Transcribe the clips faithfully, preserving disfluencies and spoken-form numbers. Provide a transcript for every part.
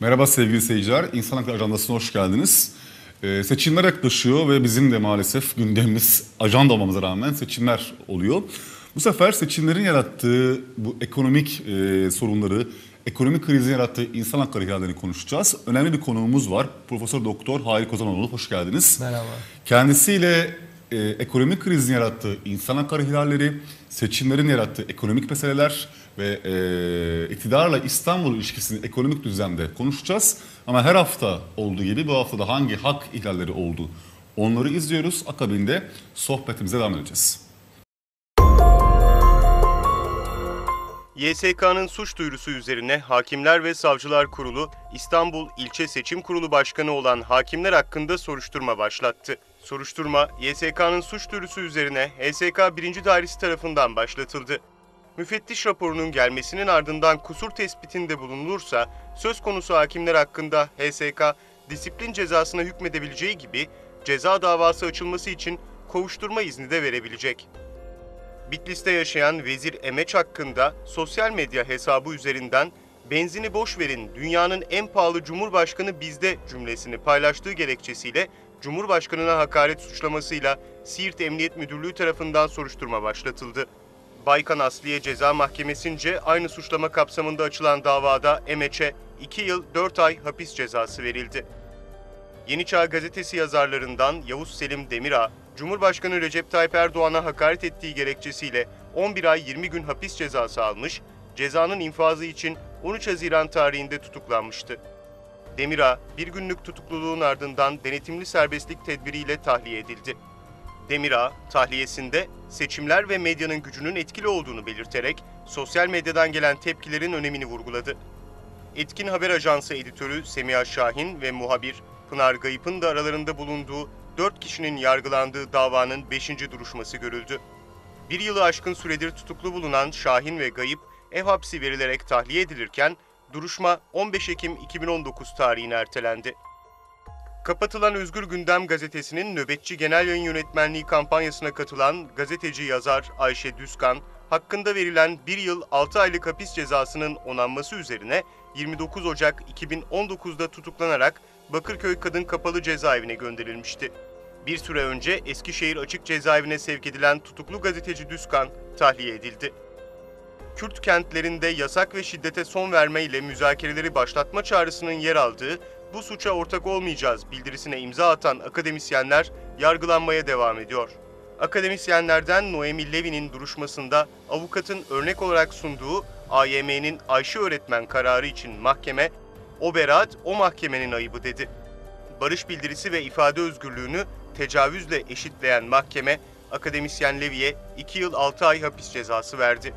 Merhaba sevgili seyirciler, İnsan Hakları Ajandası'na hoş geldiniz. Ee, seçimler yaklaşıyor ve bizim de maalesef gündemimiz ajanda olmamıza rağmen seçimler oluyor. Bu sefer seçimlerin yarattığı bu ekonomik e, sorunları, ekonomik krizin yarattığı insan hakları ihlallerini konuşacağız. Önemli bir konuğumuz var. Profesör Doktor Hayri Kozanoğlu, hoş geldiniz. Merhaba. Kendisiyle e, ekonomik krizin yarattığı insan hakları ihlalleri, seçimlerin yarattığı ekonomik meseleler ve e, iktidarla İstanbul ilişkisini ekonomik düzlemde konuşacağız. Ama her hafta olduğu gibi bu hafta da hangi hak ihlalleri oldu onları izliyoruz. Akabinde sohbetimize devam edeceğiz. Y S K'nın suç duyurusu üzerine Hakimler ve Savcılar Kurulu, İstanbul İlçe Seçim Kurulu Başkanı olan hakimler hakkında soruşturma başlattı. Soruşturma, Y S K'nın suç duyurusu üzerine H S K birinci Dairesi tarafından başlatıldı. Müfettiş raporunun gelmesinin ardından kusur tespitinde bulunulursa, söz konusu hakimler hakkında H S K disiplin cezasına hükmedebileceği gibi ceza davası açılması için kovuşturma izni de verebilecek. Bitlis'te yaşayan Vezir Emeç hakkında sosyal medya hesabı üzerinden "Benzini boş verin, dünyanın en pahalı cumhurbaşkanı bizde" cümlesini paylaştığı gerekçesiyle Cumhurbaşkanına hakaret suçlamasıyla Siirt Emniyet Müdürlüğü tarafından soruşturma başlatıldı. Baykan Asliye Ceza Mahkemesi'nce aynı suçlama kapsamında açılan davada Emeç'e iki yıl dört ay hapis cezası verildi. Yeni Çağ Gazetesi yazarlarından Yavuz Selim Demirağ, Cumhurbaşkanı Recep Tayyip Erdoğan'a hakaret ettiği gerekçesiyle on bir ay yirmi gün hapis cezası almış, cezanın infazı için on üç Haziran tarihinde tutuklanmıştı. Demirağ, bir günlük tutukluluğun ardından denetimli serbestlik tedbiriyle tahliye edildi. Demirağ, tahliyesinde seçimler ve medyanın gücünün etkili olduğunu belirterek sosyal medyadan gelen tepkilerin önemini vurguladı. Etkin Haber Ajansı editörü Semiha Şahin ve muhabir Pınar Gayip'in de aralarında bulunduğu dört kişinin yargılandığı davanın beşinci duruşması görüldü. Bir yılı aşkın süredir tutuklu bulunan Şahin ve Gayip ev hapsi verilerek tahliye edilirken duruşma on beş Ekim iki bin on dokuz tarihine ertelendi. Kapatılan Özgür Gündem gazetesinin nöbetçi genel yayın yönetmenliği kampanyasına katılan gazeteci yazar Ayşe Düzkan, hakkında verilen bir yıl altı aylık hapis cezasının onanması üzerine yirmi dokuz Ocak iki bin on dokuz'da tutuklanarak Bakırköy Kadın Kapalı Cezaevine gönderilmişti. Bir süre önce Eskişehir Açık Cezaevine sevk edilen tutuklu gazeteci Düzkan tahliye edildi. Kürt kentlerinde yasak ve şiddete son vermeyle müzakereleri başlatma çağrısının yer aldığı "Bu suça ortak olmayacağız" bildirisine imza atan akademisyenler yargılanmaya devam ediyor. Akademisyenlerden Noemi Levi'nin duruşmasında avukatın örnek olarak sunduğu A Y M'nin Ayşe öğretmen kararı için mahkeme, "O beraat o mahkemenin ayıbı" dedi. Barış bildirisi ve ifade özgürlüğünü tecavüzle eşitleyen mahkeme, akademisyen Levi'ye iki yıl altı ay hapis cezası verdi.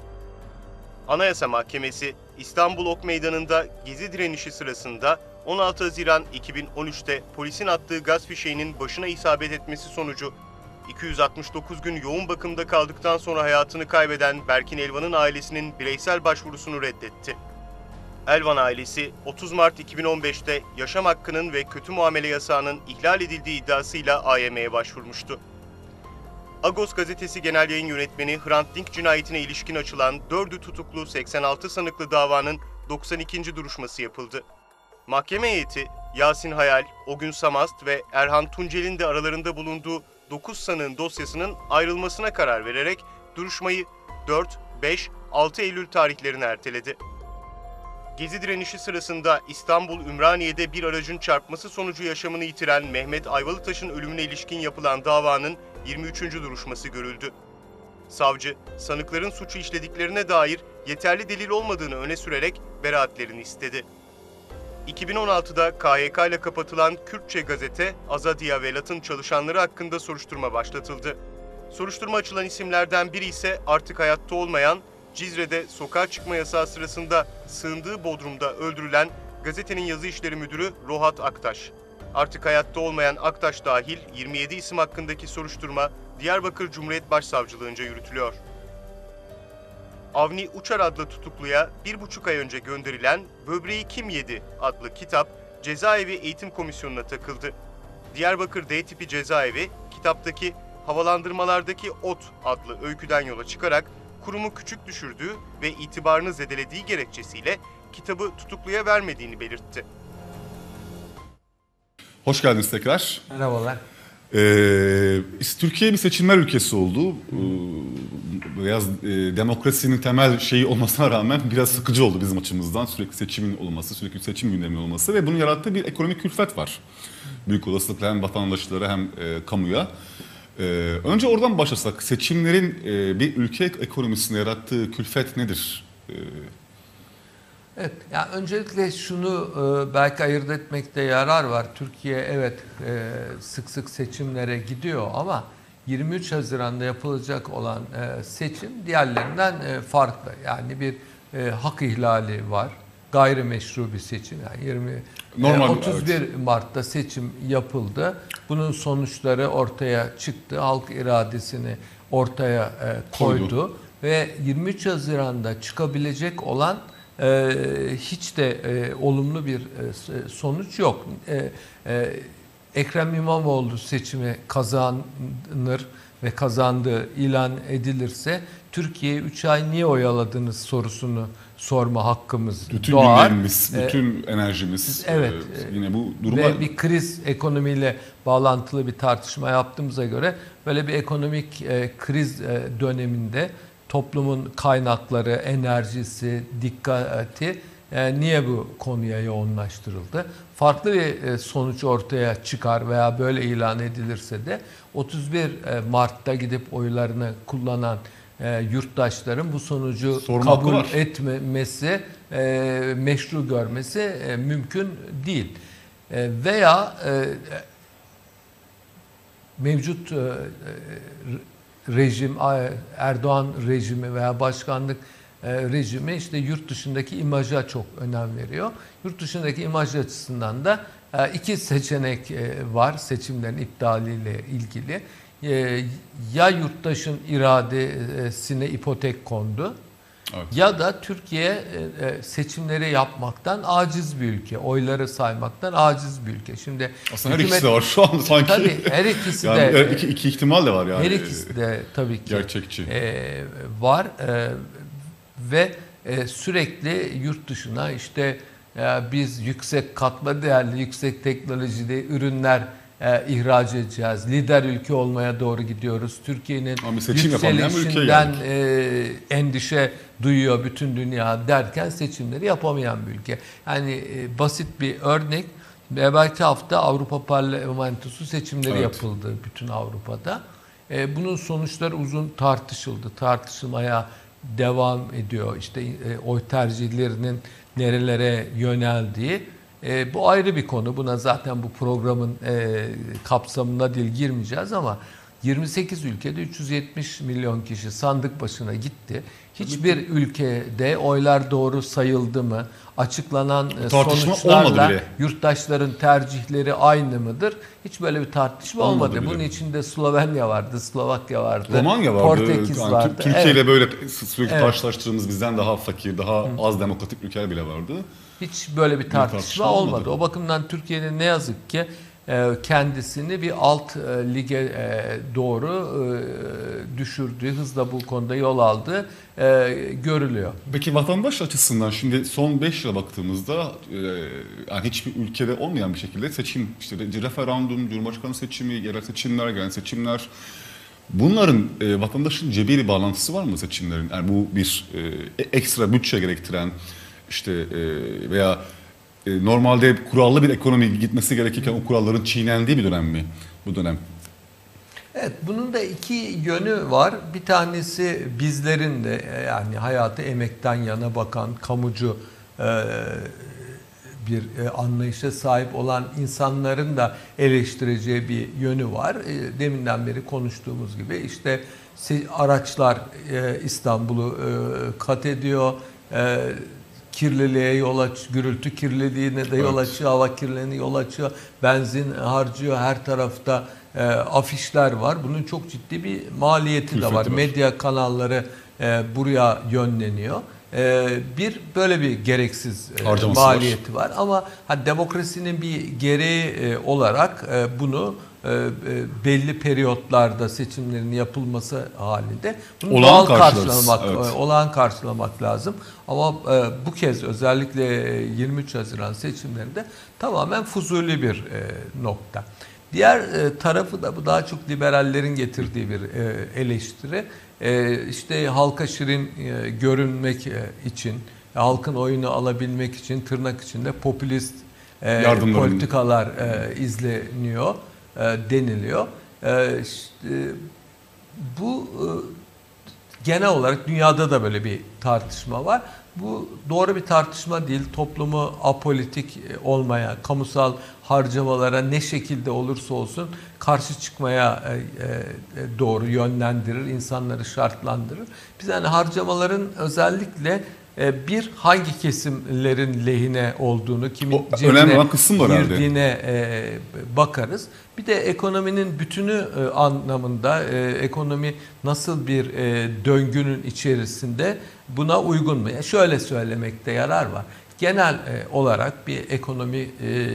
Anayasa Mahkemesi, İstanbul Ok Meydanı'nda gezi direnişi sırasında on altı Haziran iki bin on üç'te polisin attığı gaz fişeğinin başına isabet etmesi sonucu iki yüz altmış dokuz gün yoğun bakımda kaldıktan sonra hayatını kaybeden Berkin Elvan'ın ailesinin bireysel başvurusunu reddetti. Elvan ailesi otuz Mart iki bin on beş'te yaşam hakkının ve kötü muamele yasağının ihlal edildiği iddiasıyla A Y M'ye başvurmuştu. Agos gazetesi genel yayın yönetmeni Hrant Dink cinayetine ilişkin açılan dördü tutuklu seksen altı sanıklı davanın doksan ikinci duruşması yapıldı. Mahkeme heyeti, Yasin Hayal, Ogün Samast ve Erhan Tuncel'in de aralarında bulunduğu dokuz sanığın dosyasının ayrılmasına karar vererek duruşmayı dört, beş, altı Eylül tarihlerine erteledi. Gezi direnişi sırasında İstanbul Ümraniye'de bir aracın çarpması sonucu yaşamını yitiren Mehmet Ayvalıtaş'ın ölümüne ilişkin yapılan davanın yirmi üçüncü duruşması görüldü. Savcı, sanıkların suçu işlediklerine dair yeterli delil olmadığını öne sürerek beraatlerini istedi. iki bin on altı'da K Y K ile kapatılan Kürtçe gazete Azadiya Velat'ın çalışanları hakkında soruşturma başlatıldı. Soruşturma açılan isimlerden biri ise artık hayatta olmayan, Cizre'de sokağa çıkma yasağı sırasında sığındığı bodrumda öldürülen gazetenin yazı işleri müdürü Rohat Aktaş. Artık hayatta olmayan Aktaş dahil yirmi yedi isim hakkındaki soruşturma Diyarbakır Cumhuriyet Başsavcılığınca yürütülüyor. Avni Uçar adlı tutukluya bir buçuk ay önce gönderilen "Böbreği Kim Yedi" adlı kitap Cezaevi Eğitim Komisyonu'na takıldı. Diyarbakır D tipi cezaevi, kitaptaki "Havalandırmalardaki Ot" adlı öyküden yola çıkarak kurumu küçük düşürdüğü ve itibarını zedelediği gerekçesiyle kitabı tutukluya vermediğini belirtti. Hoş geldiniz tekrar. Merhabalar. Ee, Türkiye bir seçimler ülkesi oldu. Ee, biraz e, demokrasinin temel şeyi olmasına rağmen biraz sıkıcı oldu bizim açımızdan. Sürekli seçimin olması, sürekli seçim gündeminin olması ve bunun yarattığı bir ekonomik külfet var. Büyük olasılıkla hem vatandaşlara hem e, kamuya. Ee, önce oradan başlasak, seçimlerin e, bir ülke ekonomisine yarattığı külfet nedir? Ee, Evet, yani öncelikle şunu e, belki ayırt etmekte yarar var. Türkiye evet e, sık sık seçimlere gidiyor ama yirmi üç Haziran'da yapılacak olan e, seçim diğerlerinden e, farklı. Yani bir e, hak ihlali var. Gayrimeşru bir seçim. Yani yirmi Normal, e, otuz bir evet. Mart'ta seçim yapıldı. Bunun sonuçları ortaya çıktı. Halk iradesini ortaya e, koydu. Koydu. Ve yirmi üç Haziran'da çıkabilecek olan Ee, hiç de e, olumlu bir e, sonuç yok. E, e, Ekrem İmamoğlu seçimi kazanır ve kazandığı ilan edilirse Türkiye'yi üç ay niye oyaladınız sorusunu sorma hakkımız bütün doğar. gündemimiz, bütün ee, enerjimiz evet, e, yine bu duruma... Ve bir kriz ekonomiyle bağlantılı bir tartışma yaptığımıza göre böyle bir ekonomik e, kriz e, döneminde toplumun kaynakları, enerjisi, dikkati e, niye bu konuya yoğunlaştırıldı? Farklı bir e, sonuç ortaya çıkar veya böyle ilan edilirse de otuz bir Mart'ta gidip oylarını kullanan e, yurttaşların bu sonucu Sorma kabul var. etmemesi, e, meşru görmesi e, mümkün değil. E, veya e, mevcut e, rejim, Erdoğan rejimi veya başkanlık rejimi işte yurt dışındaki imaja çok önem veriyor. Yurt dışındaki imaj açısından da iki seçenek var seçimlerin iptaliyle ilgili. Ya yurttaşın iradesine ipotek kondu, evet, ya da Türkiye seçimleri yapmaktan aciz bir ülke, oyları saymaktan aciz bir ülke. Şimdi aslında her hükümet, ikisi de var şu an sanki. Tabii her ikisi yani de. iki, iki ihtimal de var yani. Her ikisi de tabii ki gerçekçi. E, var e, ve e, sürekli yurt dışına işte e, biz yüksek katma değerli, yüksek teknolojide ürünler e, ihraç edeceğiz. Lider ülke olmaya doğru gidiyoruz. Türkiye'nin yükselişinden e, endişe duyuyor bütün dünya derken seçimleri yapamayan bir ülke. Yani e, basit bir örnek. Belki hafta Avrupa Parlamentosu seçimleri evet. yapıldı bütün Avrupa'da. E, bunun sonuçları uzun tartışıldı. Tartışılmaya devam ediyor. İşte e, oy tercihlerinin nerelere yöneldiği. E, bu ayrı bir konu. Buna zaten bu programın e, kapsamına değil girmeyeceğiz ama yirmi sekiz ülkede üç yüz yetmiş milyon kişi sandık başına gitti. Hiçbir ülkede oylar doğru sayıldı mı? Açıklanan tartışma sonuçlarla yurttaşların tercihleri aynı mıdır? Hiç böyle bir tartışma olmadı. olmadı. Bunun içinde Slovenya vardı, Slovakya vardı, Romanya vardı, Portekiz yani vardı. Türkiye ile evet. böyle sürekli evet. karşılaştığımız bizden daha fakir, daha Hı. az demokratik ülkeler bile vardı. Hiç böyle bir tartışma, bir tartışma olmadı. olmadı. O bakımdan Türkiye'nin ne yazık ki kendisini bir alt lige doğru düşürdüğü, hızla bu konuda yol aldığı görülüyor. Peki vatandaş açısından şimdi son beş yıla baktığımızda yani hiçbir ülkede olmayan bir şekilde seçim, işte referandum, cumhurbaşkanı seçimi, yerel seçimler, genel seçimler, bunların vatandaşın cebiyle bağlantısı var mı seçimlerin? Yani bu bir ekstra bütçe gerektiren işte veya normalde kurallı bir ekonomi gitmesi gerekirken o kuralların çiğnendiği bir dönem mi bu dönem? Evet, bunun da iki yönü var. Bir tanesi bizlerin de yani hayatı emekten yana bakan kamucu bir anlayışa sahip olan insanların da eleştireceği bir yönü var. Deminden beri konuştuğumuz gibi işte araçlar İstanbul'u kat ediyor. Kirliliğe yol aç, gürültü kirliliğine de yol açıyor, hava kirliliğine yol açıyor, benzin harcıyor, her tarafta e, afişler var. Bunun çok ciddi bir maliyeti Külfeti de var. var. Medya kanalları e, buraya yönleniyor. E, bir böyle bir gereksiz e, maliyeti var. var. Ama ha, demokrasinin bir gereği e, olarak e, bunu e, e, belli periyotlarda seçimlerin yapılması halinde bunu Olağan doğal karşılarız, karşılamak, evet. e, olağan karşılamak lazım. Ama e, bu kez özellikle yirmi üç Haziran seçimlerinde tamamen fuzuli bir e, nokta. Diğer e, tarafı da bu daha çok liberallerin getirdiği bir e, eleştiri. E, işte halka şirin e, görünmek e, için, halkın oyunu alabilmek için tırnak içinde popülist e, politikalar e, izleniyor e, deniliyor. E, işte, bu e, genel olarak dünyada da böyle bir tartışma var. Bu doğru bir tartışma değil. Toplumu apolitik olmaya, kamusal harcamalara ne şekilde olursa olsun karşı çıkmaya doğru yönlendirir, insanları şartlandırır. Biz yani harcamaların özellikle bir hangi kesimlerin lehine olduğunu, kimin o, cebine girdiğine bakarız. Bir de ekonominin bütünü anlamında ekonomi nasıl bir döngünün içerisinde buna uygun mu? Yani şöyle söylemekte yarar var. Genel olarak bir ekonomi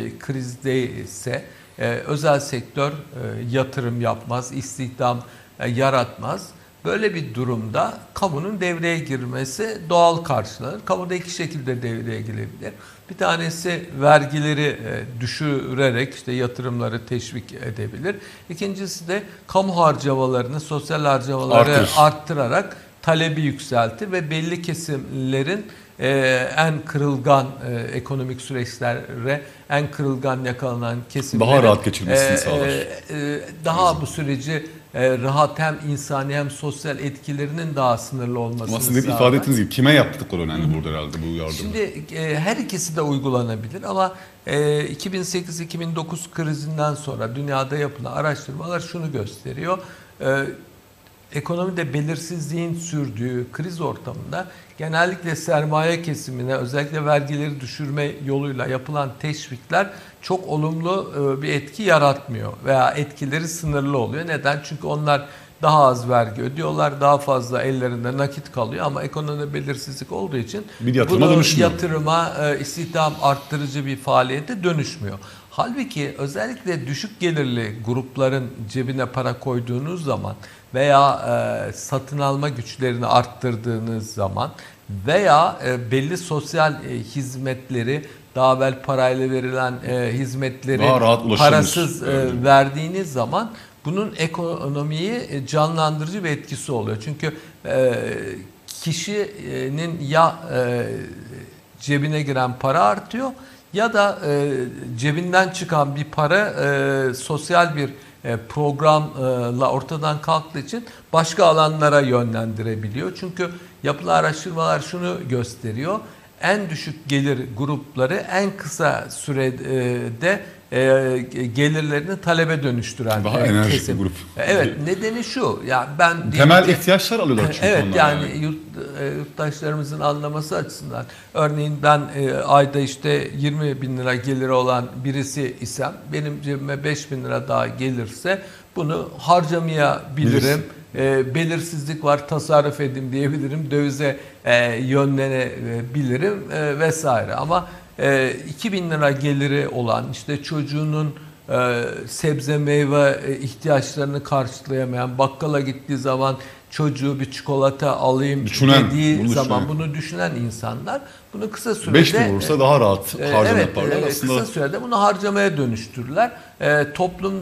krizdeyse özel sektör yatırım yapmaz, istihdam yaratmaz. Böyle bir durumda kamunun devreye girmesi doğal karşılanır. Kamu da iki şekilde devreye girebilir. Bir tanesi vergileri düşürerek işte yatırımları teşvik edebilir. İkincisi de kamu harcamalarını, sosyal harcamaları Artır. arttırarak talebi yükseltir ve belli kesimlerin Ee, en kırılgan e, ekonomik süreçlere en kırılgan yakalanan kesimlerin daha rahat geçirmesini e, sağlar. E, e, daha bu süreci e, rahat hem insani hem sosyal etkilerinin daha sınırlı olmasını aslında sağlar. ifade ettiğiniz gibi kime yaptıkları önemli burada herhalde bu yardımı. Şimdi e, her ikisi de uygulanabilir ama e, iki bin sekiz iki bin dokuz krizinden sonra dünyada yapılan araştırmalar şunu gösteriyor. E, Ekonomide belirsizliğin sürdüğü kriz ortamında genellikle sermaye kesimine özellikle vergileri düşürme yoluyla yapılan teşvikler çok olumlu bir etki yaratmıyor veya etkileri sınırlı oluyor. Neden? Çünkü onlar daha az vergi ödüyorlar, daha fazla ellerinde nakit kalıyor ama ekonomide belirsizlik olduğu için bir yatırıma bunu dönüşmüyor. yatırıma, istihdam arttırıcı bir faaliyete dönüşmüyor. Halbuki özellikle düşük gelirli grupların cebine para koyduğunuz zaman veya e, satın alma güçlerini arttırdığınız zaman veya e, belli sosyal e, hizmetleri daha evvel parayla verilen e, hizmetleri parasız e, verdiğiniz zaman bunun ekonomiyi canlandırıcı bir etkisi oluyor. Çünkü e, kişinin ya e, cebine giren para artıyor ya da e, cebinden çıkan bir para e, sosyal bir e, programla ortadan kalktığı için başka alanlara yönlendirebiliyor. Çünkü yapılan araştırmalar şunu gösteriyor. En düşük gelir grupları en kısa sürede e, gelirlerini talebe dönüştüren daha e, enerjik kesim. grup. Evet, nedeni şu. Ya ben temel ki, ihtiyaçlar alıyorlar çünkü evet, onlar. yani, yani. Yurt, yurttaşlarımızın anlaması açısından. Örneğin ben e, ayda işte yirmi bin lira geliri olan birisi isem benim cebime beş bin lira daha gelirse bunu harcamayabilirim. E, belirsizlik var, tasarruf edeyim diyebilirim, dövize e, yönlenebilirim e, vesaire. Ama e, iki bin lira geliri olan işte çocuğunun e, sebze meyve e, ihtiyaçlarını karşılayamayan, bakkala gittiği zaman çocuğu bir çikolata alayım düşünen, dediği bunu zaman düşünen. bunu düşünen insanlar bunu kısa sürede beş bin olursa daha rahat e, harcama evet, yaparlar. E, aslında kısa sürede bunu harcamaya dönüştürürler. E,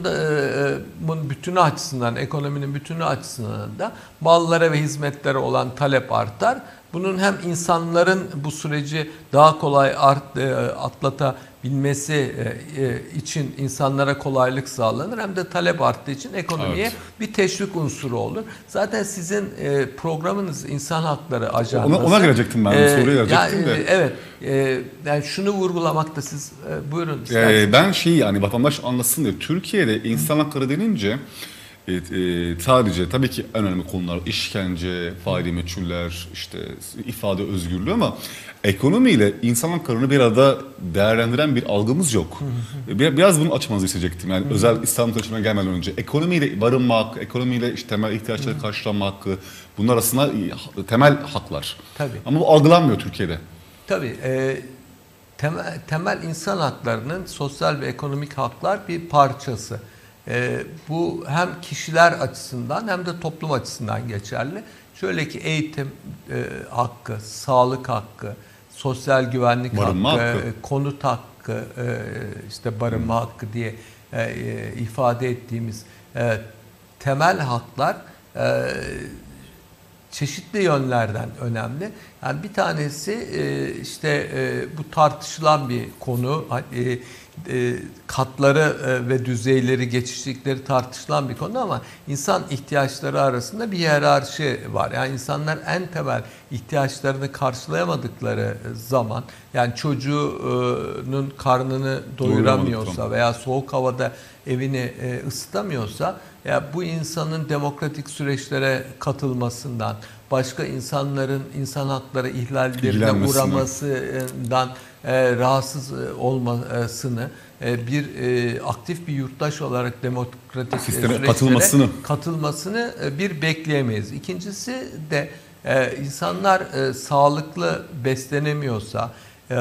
toplumun bütünü açısından, ekonominin bütünü açısından da mallara ve hizmetlere olan talep artar. Bunun hem insanların bu süreci daha kolay art, e, atlatabilmesi e, için insanlara kolaylık sağlanır. Hem de talep arttığı için ekonomiye evet. bir teşvik unsuru olur. Zaten sizin e, programınız İnsan Hakları Ajandası. Ona, ona gelecektim ben, e, soruya gelecektim yani, de. Evet, e, yani şunu vurgulamakta siz e, buyurun isterseniz. E, ben şeyi yani vatandaş anlasın diye Türkiye'de insan hakları denince e, e, sadece tabii ki en önemli konular işkence, faili meçhuller, işte ifade özgürlüğü ama ekonomiyle insan haklarını bir arada değerlendiren bir algımız yok. Bir, biraz bunu açmanızı isteyecektim. Yani özel İslam tarihine gelmeden önce ekonomiyle barınma hakkı, ekonomiyle işte temel ihtiyaçları karşılanma hakkı, bunlar aslında temel haklar. Tabii. Ama bu algılanmıyor Türkiye'de. Tabii. E, temel, temel insan haklarının sosyal ve ekonomik haklar bir parçası. E, bu hem kişiler açısından hem de toplum açısından geçerli. Şöyle ki eğitim e, hakkı, sağlık hakkı, sosyal güvenlik barınma hakkı, hakkı, konut hakkı, e, işte barınma hmm. hakkı diye e, e, ifade ettiğimiz e, temel haklar e, çeşitli yönlerden önemli. Yani bir tanesi e, işte e, bu tartışılan bir konu. E, e, katları e, ve düzeyleri, geçişlikleri tartışılan bir konu ama insan ihtiyaçları arasında bir hiyerarşi var. Yani insanlar en temel ihtiyaçlarını karşılayamadıkları zaman, yani çocuğunun karnını doyuramıyorsa veya soğuk havada evini e, ısıtamıyorsa, ya bu insanın demokratik süreçlere katılmasından, başka insanların insan hakları ihlallerine uğramasından e, rahatsız olmasını, e, bir e, aktif bir yurttaş olarak demokratik süreçlere katılmasını, katılmasını e, bir bekleyemeyiz. İkincisi de e, insanlar e, sağlıklı beslenemiyorsa, e,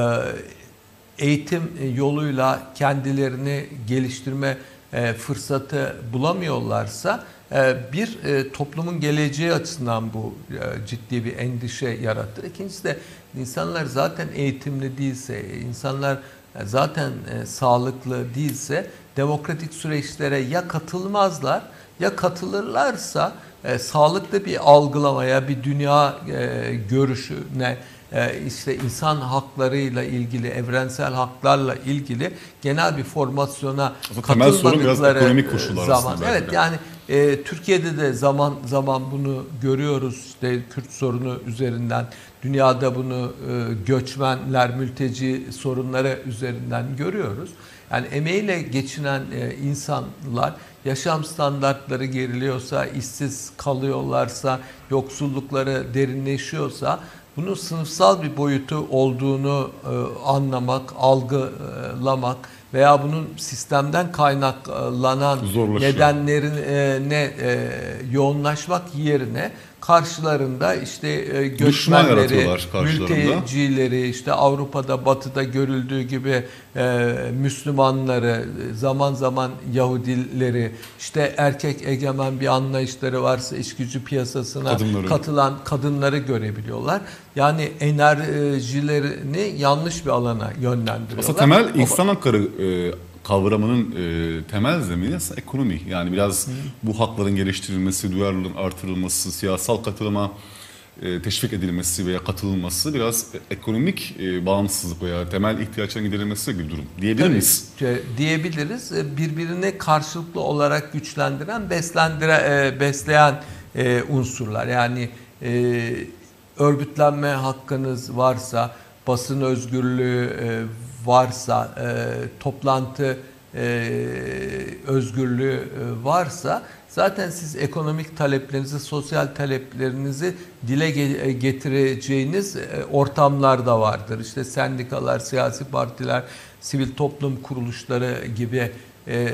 eğitim yoluyla kendilerini geliştirme e, fırsatı bulamıyorlarsa, e, bir e, toplumun geleceği açısından bu e, ciddi bir endişe yaratır. İkincisi de insanlar zaten eğitimli değilse, insanlar zaten e, sağlıklı değilse demokratik süreçlere ya katılmazlar ya katılırlarsa e, sağlıklı bir algılamaya, bir dünya e, görüşüne, işte insan haklarıyla ilgili, evrensel haklarla ilgili genel bir formasyona katılmadıkları zaman. Evet, yani e, Türkiye'de de zaman zaman bunu görüyoruz. İşte Kürt sorunu üzerinden, dünyada bunu e, göçmenler, mülteci sorunları üzerinden görüyoruz. Yani emeğiyle geçinen e, insanlar yaşam standartları geriliyorsa, işsiz kalıyorlarsa, yoksullukları derinleşiyorsa, bunun sınıfsal bir boyutu olduğunu e, anlamak, algılamak veya bunun sistemden kaynaklanan nedenlerine e, yoğunlaşmak yerine karşılarında işte e, göçmenleri, mültecileri, işte Avrupa'da, Batı'da görüldüğü gibi e, Müslümanları, zaman zaman Yahudileri, işte erkek egemen bir anlayışları varsa iş gücü piyasasına kadınları. katılan kadınları görebiliyorlar. Yani enerjilerini yanlış bir alana yönlendiriyorlar. Aslında temel insan hakları e, kavramının e, temel zemini aslında ekonomi. Yani biraz Hı. bu hakların geliştirilmesi, duyarlılığın artırılması, siyasal katılıma e, teşvik edilmesi veya katılılması biraz ekonomik e, bağımsızlık veya temel ihtiyaçların giderilmesi gibi bir durum. Diyebilir Tabii, miyiz? Diyebiliriz. Birbirine karşılıklı olarak güçlendiren, beslendire, e, besleyen e, unsurlar. Yani e, örgütlenme hakkınız varsa, basın özgürlüğü e, varsa, e, toplantı e, özgürlüğü e, varsa zaten siz ekonomik taleplerinizi, sosyal taleplerinizi dile getireceğiniz e, ortamlar da vardır. İşte sendikalar, siyasi partiler, sivil toplum kuruluşları gibi e,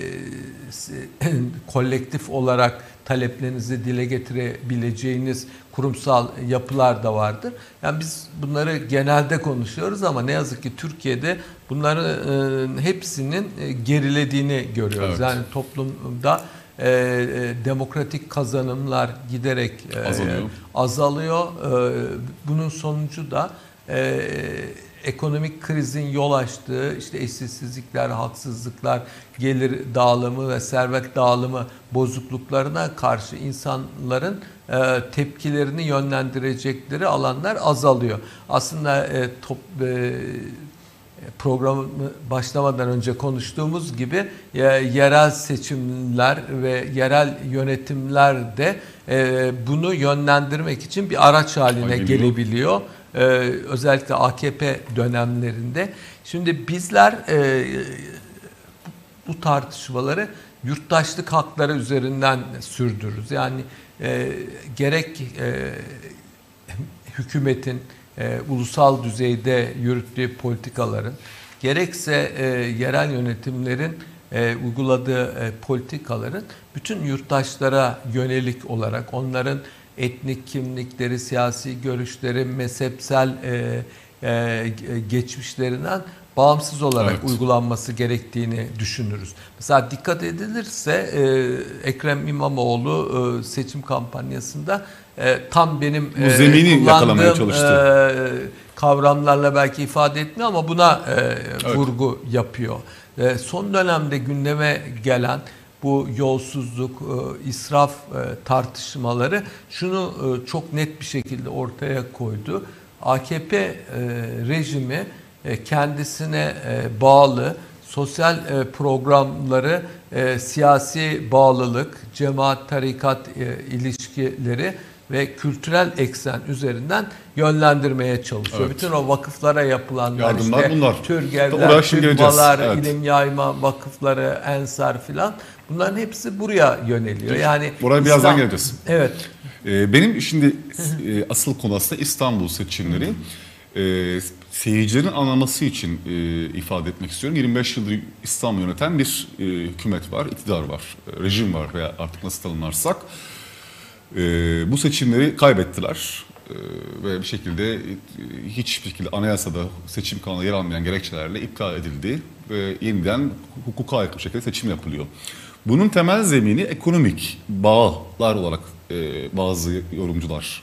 kolektif olarak taleplerinizi dile getirebileceğiniz kurumsal yapılar da vardır. Yani biz bunları genelde konuşuyoruz ama ne yazık ki Türkiye'de bunların hepsinin gerilediğini görüyoruz. Evet. Yani toplumda e, demokratik kazanımlar giderek e, azalıyor. azalıyor. E, bunun sonucu da e, ekonomik krizin yol açtığı işte eşitsizlikler, haksızlıklar, gelir dağılımı ve servet dağılımı bozukluklarına karşı insanların e, tepkilerini yönlendirecekleri alanlar azalıyor. Aslında e, top, e, programı başlamadan önce konuştuğumuz gibi e, yerel seçimler ve yerel yönetimler de e, bunu yönlendirmek için bir araç haline Aynen. gelebiliyor. Ee, özellikle A K P dönemlerinde. Şimdi bizler e, bu tartışmaları yurttaşlık hakları üzerinden sürdürürüz. Yani e, gerek e, hükümetin e, ulusal düzeyde yürüttüğü politikaların, gerekse e, yerel yönetimlerin e, uyguladığı e, politikaların bütün yurttaşlara yönelik olarak onların etnik kimlikleri, siyasi görüşleri, mezhepsel e, e, geçmişlerinden bağımsız olarak Evet. uygulanması gerektiğini düşünürüz. Mesela dikkat edilirse e, Ekrem İmamoğlu e, seçim kampanyasında e, tam benim Bu zemini e, yakalamaya kullandığım çalıştı. e, kavramlarla belki ifade etmiyor ama buna e, Evet. vurgu yapıyor. E, son dönemde gündeme gelen bu yolsuzluk, e, israf e, tartışmaları şunu e, çok net bir şekilde ortaya koydu. A K P e, rejimi e, kendisine e, bağlı sosyal e, programları, e, siyasi bağlılık, cemaat, tarikat e, ilişkileri ve kültürel eksen üzerinden yönlendirmeye çalışıyor. Evet. Bütün o vakıflara yapılanlar, Yardımlar işte bunlar. Türgevler, Oraya şimdi geleceğiz. TÜRBA'lar, Evet. ilim yayma vakıfları, Ensar filan, bunların hepsi buraya yöneliyor. Yani Oraya birazdan İslam- geleceğiz. Evet. Ee, benim şimdi e, asıl konu aslında İstanbul seçimleri. Ee, seyircilerin anlaması için e, ifade etmek istiyorum. yirmi beş yıldır İstanbul'u yöneten bir e, hükümet var, iktidar var, e, rejim var veya artık nasıl tanımlarsak. E, bu seçimleri kaybettiler. E, ve bir şekilde e, hiçbir şekilde anayasada seçim kanunu yer almayan gerekçelerle iptal edildi ve yeniden hukuka aykırı bir şekilde seçim yapılıyor. Bunun temel zemini ekonomik bağlar olarak e, bazı yorumcular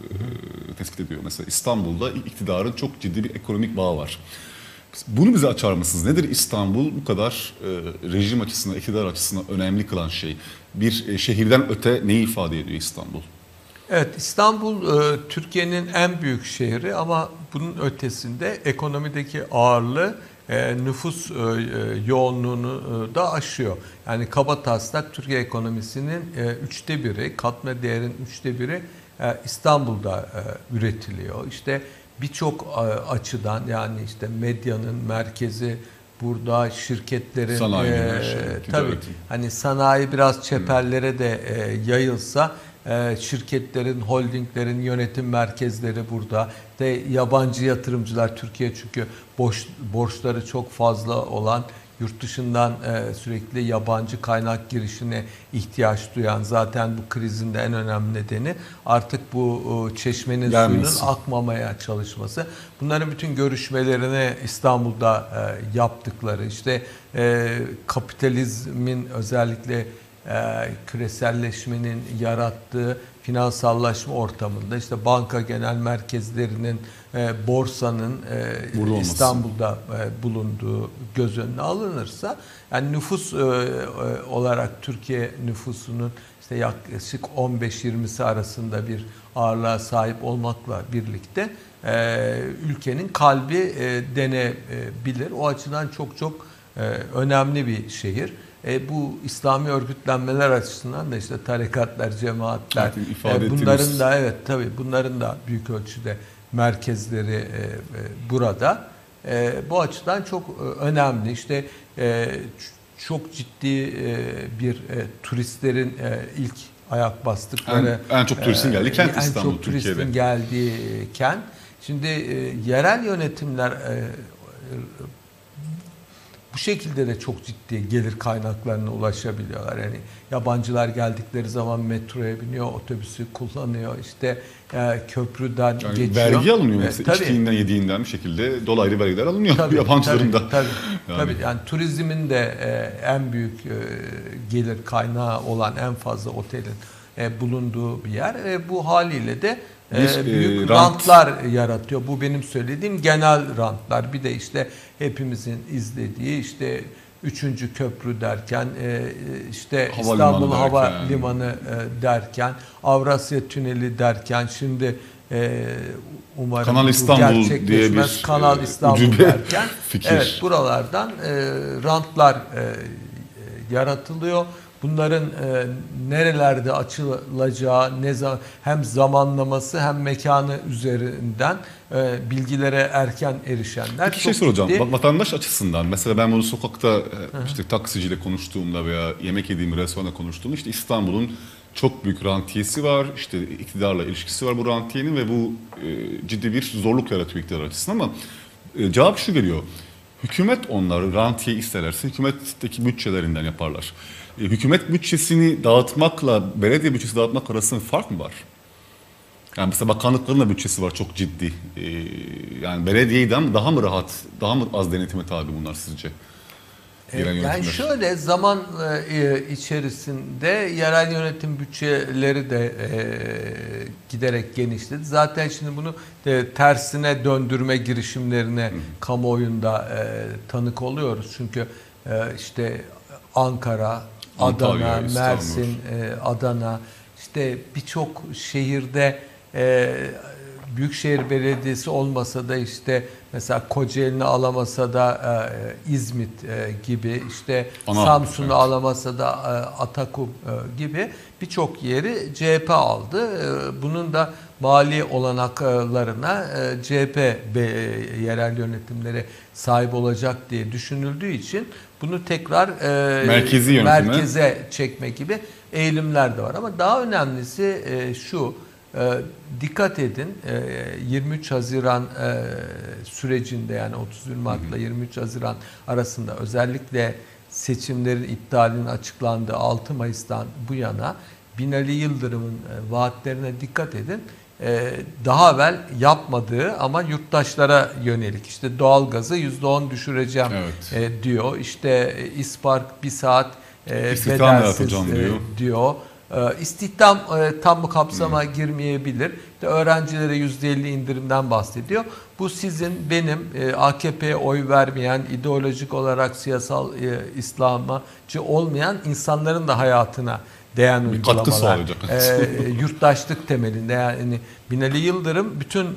e, tespit ediyor. Mesela İstanbul'da iktidarın çok ciddi bir ekonomik bağı var. Bunu bize açar mısınız? Nedir İstanbul bu kadar e, rejim açısından, iktidar açısından önemli kılan şey? Bir e, şehirden öte neyi ifade ediyor İstanbul? Evet, İstanbul e, Türkiye'nin en büyük şehri ama bunun ötesinde ekonomideki ağırlığı e, nüfus e, e, yoğunluğunu e, da aşıyor. Yani kabataslak Türkiye ekonomisinin e, üçte biri, katma değerin üçte biri e, İstanbul'da e, üretiliyor. İşte birçok e, açıdan, yani işte medyanın merkezi burada, şirketlerin Sanayi, e, her şey, tabii ticaretin. hani sanayi biraz çeperlere de e, yayılsa, e, şirketlerin, holdinglerin yönetim merkezleri burada. De yabancı yatırımcılar, Türkiye çünkü borç, borçları çok fazla olan, yurt dışından e, sürekli yabancı kaynak girişine ihtiyaç duyan, zaten bu krizin de en önemli nedeni artık bu e, çeşmenin Gelmesin. suyunun akmamaya çalışması. Bunların bütün görüşmelerini İstanbul'da e, yaptıkları, işte e, kapitalizmin özellikle e, küreselleşmenin yarattığı finansallaşma ortamında, işte banka genel merkezlerinin, e, borsanın e, Burada olması. İstanbul'da e, bulunduğu göz önüne alınırsa, yani nüfus e, e, olarak Türkiye nüfusunun işte yaklaşık on beş yirmisi arasında bir ağırlığa sahip olmakla birlikte e, ülkenin kalbi e, denebilir. O açıdan çok çok e, önemli bir şehir. E, bu İslami örgütlenmeler açısından da işte tarikatlar, cemaatler, Evet, ifade e, bunların ettiğiniz- da evet tabii bunların da büyük ölçüde merkezleri e, e, burada. E, bu açıdan çok e, önemli. İşte e, ç- çok ciddi e, bir e, turistlerin e, ilk ayak bastıkları, En- en çok turistin geldiği kent en İstanbul, çok turistin Türkiye'de. geldiği kent. Şimdi e, yerel yönetimler e, bu şekilde de çok ciddi gelir kaynaklarına ulaşabiliyorlar. Yani yabancılar geldikleri zaman metroya biniyor, otobüsü kullanıyor, işte e, köprüden Yani geçiyor. vergi alınıyor E, mesela. tabii. İçtiğinden, yediğinden bir şekilde dolaylı vergiler alınıyor Tabii, yabancıların da. tabii, tabii. Yani. Tabii, yani turizmin de e, en büyük e, gelir kaynağı olan, en fazla otelin e, bulunduğu bir yer. E, bu haliyle de e, Bir, e, büyük rant- rantlar yaratıyor. Bu benim söylediğim genel rantlar. Bir de işte hepimizin izlediği işte üçüncü köprü derken, e, işte Havalimanı İstanbul derken. Havalimanı e, derken, Avrasya Tüneli derken, şimdi e, umarım Kanal bu İstanbul diye gerçekleşmez. bir, Kanal e, İstanbul ucube derken, fikir. evet, buralardan e, rantlar e, e, yaratılıyor. Bunların e, nerelerde açılacağı, ne zaman, hem zamanlaması hem mekanı üzerinden e, bilgilere erken erişenler. Bir şey çok soracağım. ciddi. Va- Vatandaş açısından mesela ben bunu sokakta e, işte taksiciyle konuştuğumda veya yemek yediğim restoranda konuştuğumda, işte İstanbul'un çok büyük rantiyesi var. İşte iktidarla ilişkisi var bu rantiyenin ve bu e, ciddi bir zorluk yaratıyor iktidar açısından, ama e, cevap şu geliyor. Hükümet onları rantiye isterlerse hükümetteki bütçelerinden yaparlar. E, hükümet bütçesini dağıtmakla belediye bütçesi dağıtmak arasında fark mı var? Yani mesela bakanlıkların da bütçesi var çok ciddi. Ee, yani belediyeden daha mı rahat, daha mı az denetime tabi bunlar sizce? Yerel Yani yönetimler. şöyle zaman e, içerisinde yerel yönetim bütçeleri de e, giderek genişledi. Zaten şimdi bunu e, tersine döndürme girişimlerine Hı. kamuoyunda e, tanık oluyoruz. Çünkü e, işte Ankara, Antalya, Adana, İstanbul. Mersin, e, Adana, işte birçok şehirde e, Büyükşehir Belediyesi olmasa da işte mesela Kocaeli'ni alamasa da e, İzmit e, gibi, işte Ana, Samsun'u evet. alamasa da e, Atakum e, gibi birçok yeri C H P aldı. E, bunun da mali olanaklarına e, C H P be, yerel yönetimlere sahip olacak diye düşünüldüğü için bunu tekrar e, Merkezi yönetime. merkeze çekme gibi eğilimler de var. Ama daha önemlisi e, şu. E, dikkat edin, e, yirmi üç Haziran e, sürecinde, yani otuz bir Mart ile yirmi üç Haziran arasında özellikle seçimlerin iptalinin açıklandığı altı Mayıs'tan bu yana Binali Yıldırım'ın e, vaatlerine dikkat edin. E, daha evvel yapmadığı ama yurttaşlara yönelik, işte doğalgazı yüzde on düşüreceğim Evet. e, diyor. İşte e, İspark bir saat e, İstihdam bedelsiz yaratacağım e, diyor. diyor. İstihdam tam bu kapsama hmm. girmeyebilir. İşte öğrencilere yüzde elli indirimden bahsediyor. Bu sizin, benim A K P'ye oy vermeyen, ideolojik olarak siyasal İslamcı olmayan insanların da hayatına değen bir uygulamalar. katkı sağlayacak. E, yurttaşlık temelinde, yani Binali Yıldırım bütün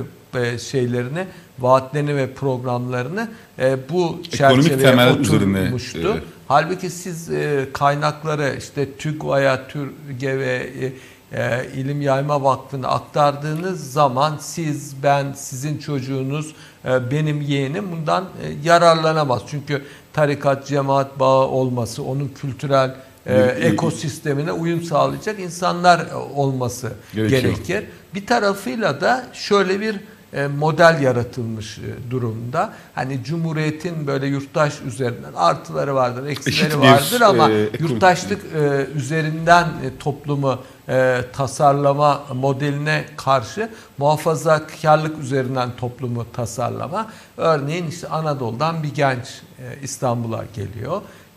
e, şeylerini, vaatlerini ve programlarını e, bu çerçeveye oturmuştu. Üzerine, e, Halbuki siz e, kaynakları işte TÜGVA'ya, TÜRGEV'e, e, e, İlim Yayma Vakfı'na aktardığınız zaman siz, ben, sizin çocuğunuz, e, benim yeğenim bundan e, yararlanamaz. Çünkü tarikat, cemaat bağı olması, onun kültürel e, ekosistemine uyum sağlayacak insanlar olması gerekiyor. gerekir. Bir tarafıyla da şöyle bir model yaratılmış durumda. Hani Cumhuriyet'in böyle yurttaş üzerinden artıları vardır, eksileri vardır ama e, yurttaşlık e, üzerinden e, toplumu e, tasarlama modeline karşı muhafazakarlık üzerinden toplumu tasarlama. Örneğin işte Anadolu'dan bir genç e, İstanbul'a geliyor.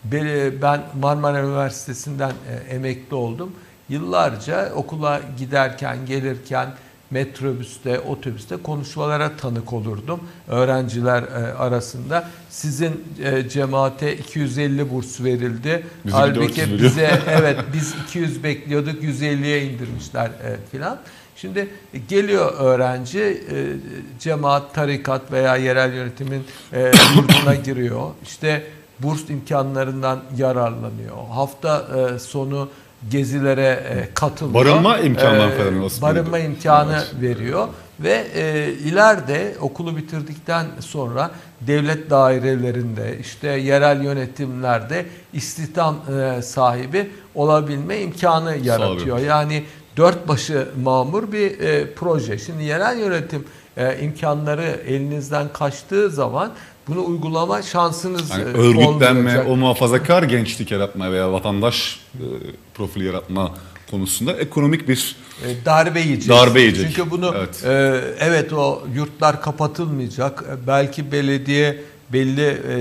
Ben Marmara Üniversitesi'nden e, emekli oldum. Yıllarca okula giderken, gelirken metrobüste, otobüste konuşmalara tanık olurdum öğrenciler arasında. Sizin cemaate iki yüz elli burs verildi. Bizi Halbuki bize evet biz iki yüz bekliyorduk, yüz elliye indirmişler filan. Şimdi geliyor öğrenci, cemaat, tarikat veya yerel yönetimin yurduna giriyor. İşte burs imkanlarından yararlanıyor. Hafta sonu gezilere katılıyor. Barınma imkanı ee, falan aslında. Barınma imkanı evet. veriyor ve e, ileride okulu bitirdikten sonra devlet dairelerinde, işte yerel yönetimlerde istihdam e, sahibi olabilme imkanı yaratıyor. Yani dört başı mamur bir e, proje. Şimdi yerel yönetim e, imkanları elinizden kaçtığı zaman bunu uygulama şansınız yani örgütlenme, o muhafazakar gençlik yaratma veya vatandaş e, profili yaratma konusunda ekonomik bir e, darbe yiyecek. Darbe yiyecek. Çünkü bunu evet. E, evet o yurtlar kapatılmayacak. Belki belediye belli e,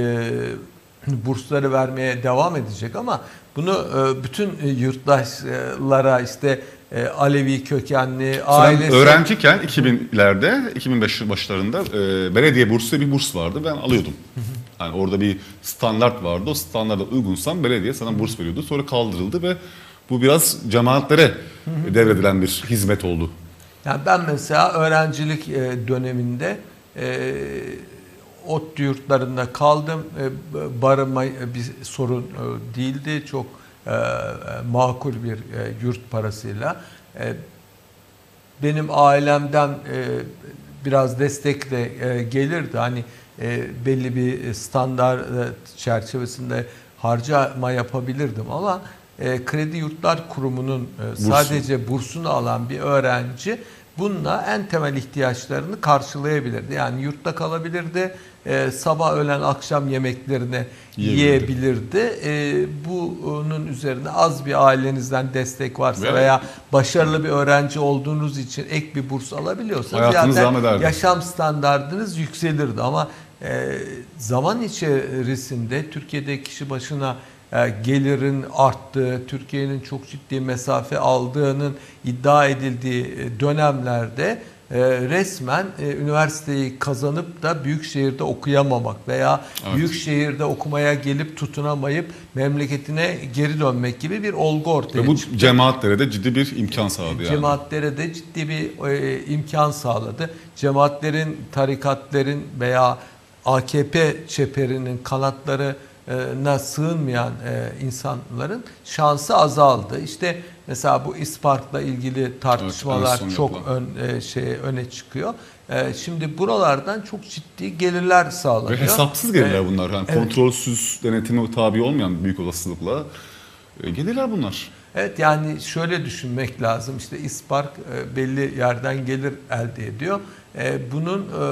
e, bursları vermeye devam edecek ama bunu e, bütün yurttaşlara, işte e, Alevi kökenli, ailesi... Öğrenciyken iki binlerde, iki bin beş başlarında e, belediye bursu bir burs vardı. Ben alıyordum. Yani orada bir standart vardı. O standarda uygunsan belediye sana burs veriyordu. Sonra kaldırıldı ve bu biraz cemaatlere devredilen bir hizmet oldu. Yani ben mesela öğrencilik döneminde e, ODTÜ yurtlarında kaldım. E, barınma bir sorun e, değildi. Çok e, makul bir e, yurt parasıyla. E, benim ailemden e, biraz destekle e, gelirdi. Hani e, belli bir standart çerçevesinde harcama yapabilirdim ama e, Kredi Yurtlar Kurumu'nun e, sadece bursunu alan bir öğrenci bununla en temel ihtiyaçlarını karşılayabilirdi. Yani yurtta kalabilirdi, e, sabah öğlen akşam yemeklerini Yiyebilirdi. yiyebilirdi. E, bunun üzerine az bir ailenizden destek varsa Ve- veya başarılı bir öğrenci olduğunuz için ek bir burs alabiliyorsanız Hayatınız devam zaten ederdi. yaşam standardınız yükselirdi. Ama e, zaman içerisinde Türkiye'de kişi başına e, gelirin arttığı, Türkiye'nin çok ciddi mesafe aldığının iddia edildiği dönemlerde e, resmen e, üniversiteyi kazanıp da büyük şehirde okuyamamak veya Evet. büyük şehirde okumaya gelip tutunamayıp memleketine geri dönmek gibi bir olgu ortaya Ve bu çıktı. cemaatlere de ciddi bir imkan sağladı yani. Cemaatlere de ciddi bir e, imkan sağladı. Cemaatlerin, tarikatlerin veya A K P çeperinin kanatlarına sığınmayan e, insanların şansı azaldı. İşte mesela bu İspark'la ilgili tartışmalar Evet, en son çok yapılan. ön, e, şey öne çıkıyor. E, şimdi buralardan çok ciddi gelirler sağlanıyor. Ve hesapsız gelirler E, bunlar. Yani evet. kontrolsüz, denetime tabi olmayan büyük olasılıkla e, gelirler bunlar. Evet, yani şöyle düşünmek lazım. İşte İspark e, belli yerden gelir elde ediyor. E, bunun e,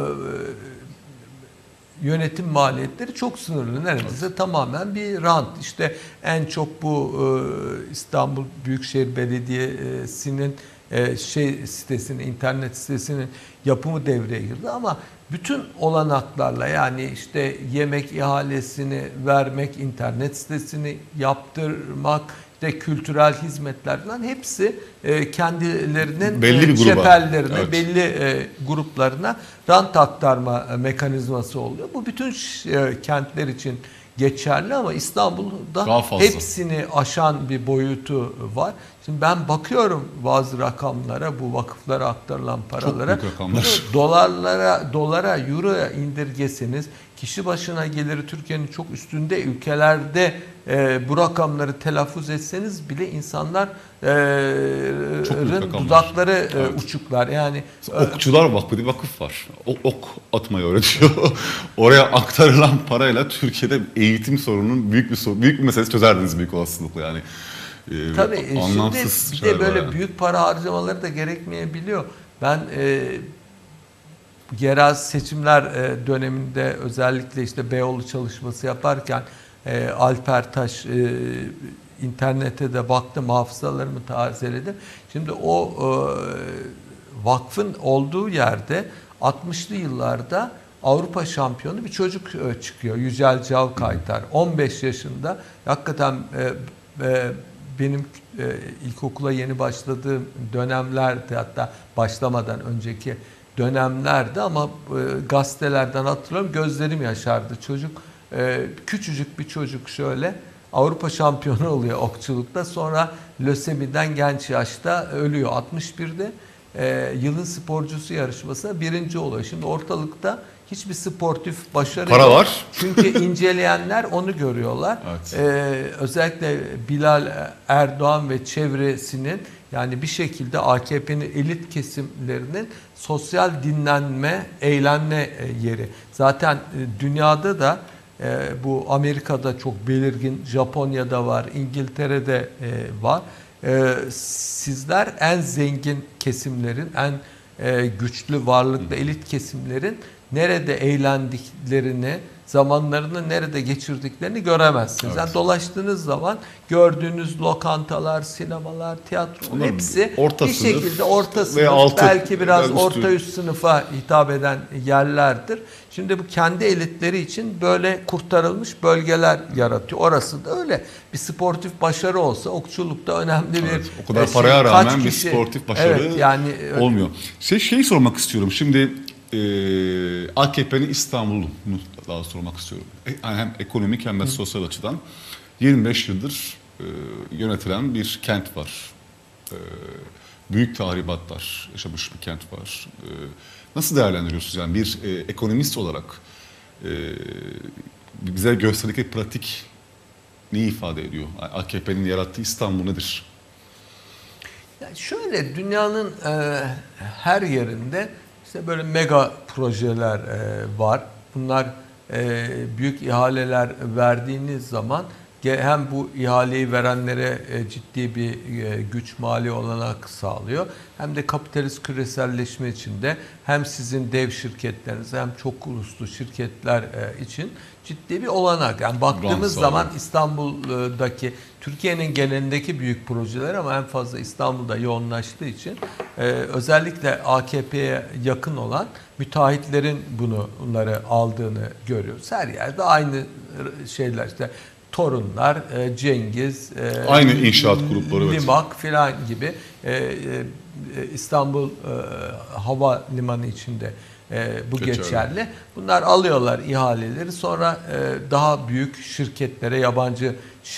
yönetim maliyetleri çok sınırlı. Neredeyse evet. tamamen bir rant. İşte en çok bu e, İstanbul Büyükşehir Belediyesi'nin e, şey sitesinin, internet sitesinin yapımı devreye girdi ama bütün olanaklarla, yani işte yemek ihalesini vermek, internet sitesini yaptırmak, işte kültürel hizmetler falan hepsi e, kendilerinin Belli bir gruba. çeperlerine, Evet. belli e, gruplarına rant aktarma mekanizması oluyor. Bu bütün e, kentler için geçerli ama İstanbul'da Daha fazla. hepsini aşan bir boyutu var. Şimdi ben bakıyorum bazı rakamlara, bu vakıflara aktarılan paralara. Çok büyük rakamlar. Bunu dolarlara, dolara, euroya indirgeseniz, kişi başına geliri Türkiye'nin çok üstünde ülkelerde e, bu rakamları telaffuz etseniz bile insanlar e, dudakları e, evet. uçuklar. Yani Okçular Vakfı diye bir vakıf var. O, ok atmayı öğretiyor. Oraya aktarılan parayla Türkiye'de eğitim sorununun büyük bir sorun, büyük bir meselesi çözerdiniz büyük olasılıkla yani. Ee, Tabii anlamsız şimdi bir de böyle yani. büyük para harcamaları da gerekmeyebiliyor. Ben e, yerel seçimler e, döneminde özellikle işte Beyoğlu çalışması yaparken e, Alper Taş e, internete de baktım, hafızalarımı tazeledim. Şimdi o e, vakfın olduğu yerde altmışlı yıllarda Avrupa şampiyonu bir çocuk e, çıkıyor. Yücel Cavkaytar. on beş yaşında. Hakikaten e, e, benim e, ilkokula yeni başladığım dönemlerde, hatta başlamadan önceki dönemlerde ama e, gazetelerden hatırlıyorum, gözlerim yaşardı. Çocuk e, küçücük bir çocuk şöyle Avrupa şampiyonu oluyor okçulukta. Sonra lösemiden genç yaşta ölüyor. altmış birde e, yılın sporcusu yarışmasına birinci oluyor. Şimdi ortalıkta hiçbir sportif başarı Para yok. var. Çünkü inceleyenler onu görüyorlar. Evet. Ee, özellikle Bilal Erdoğan ve çevresinin, yani bir şekilde A K P'nin elit kesimlerinin sosyal dinlenme, eğlenme yeri. Zaten e, dünyada da e, bu Amerika'da çok belirgin, Japonya'da var, İngiltere'de e, var. E, sizler en zengin kesimlerin, en e, güçlü, varlıklı elit kesimlerin nerede eğlendiklerini, zamanlarını nerede geçirdiklerini göremezsiniz. Evet. Yani dolaştığınız zaman gördüğünüz lokantalar, sinemalar, tiyatro, Onlar hepsi orta bir sınıf şekilde orta sınıf, veya altı, belki biraz veya üstü. orta üst sınıfa hitap eden yerlerdir. Şimdi bu kendi elitleri için böyle kurtarılmış bölgeler yaratıyor. Orası da öyle. Bir sportif başarı olsa okçulukta önemli bir... Evet, o kadar e, paraya kaç rağmen bir kişi- sportif başarı evet, yani olmuyor. Şey, şeyi sormak istiyorum. Şimdi e, A K P'nin İstanbul'u daha sormak istiyorum. E, hem ekonomik hem de sosyal açıdan yirmi beş yıldır e, yönetilen bir kent var. E, büyük tahribatlar yaşamış bir kent var. E, nasıl değerlendiriyorsunuz? Yani bir e, ekonomist olarak e, bize gösterdikleri pratik neyi ifade ediyor? A K P'nin yarattığı İstanbul nedir? Yani şöyle, dünyanın e, her yerinde işte böyle mega projeler e, var. Bunlar e, büyük ihaleler verdiğiniz zaman hem bu ihaleyi verenlere ciddi bir güç, mali olanak sağlıyor. Hem de kapitalist küreselleşme içinde hem sizin dev şirketleriniz hem çok uluslu şirketler için ciddi bir olanak. Yani baktığımız zaman İstanbul'daki, Türkiye'nin genelindeki büyük projeler ama en fazla İstanbul'da yoğunlaştığı için özellikle A K P'ye yakın olan müteahhitlerin bunu bunları aldığını görüyoruz. Her yerde aynı şeyler işte. Torunlar, Cengiz, aynı inşaat grupları, Limak filan gibi İstanbul Havalimanı içinde bu geçerli. geçerli. Bunlar alıyorlar ihaleleri, sonra daha büyük şirketlere, yabancı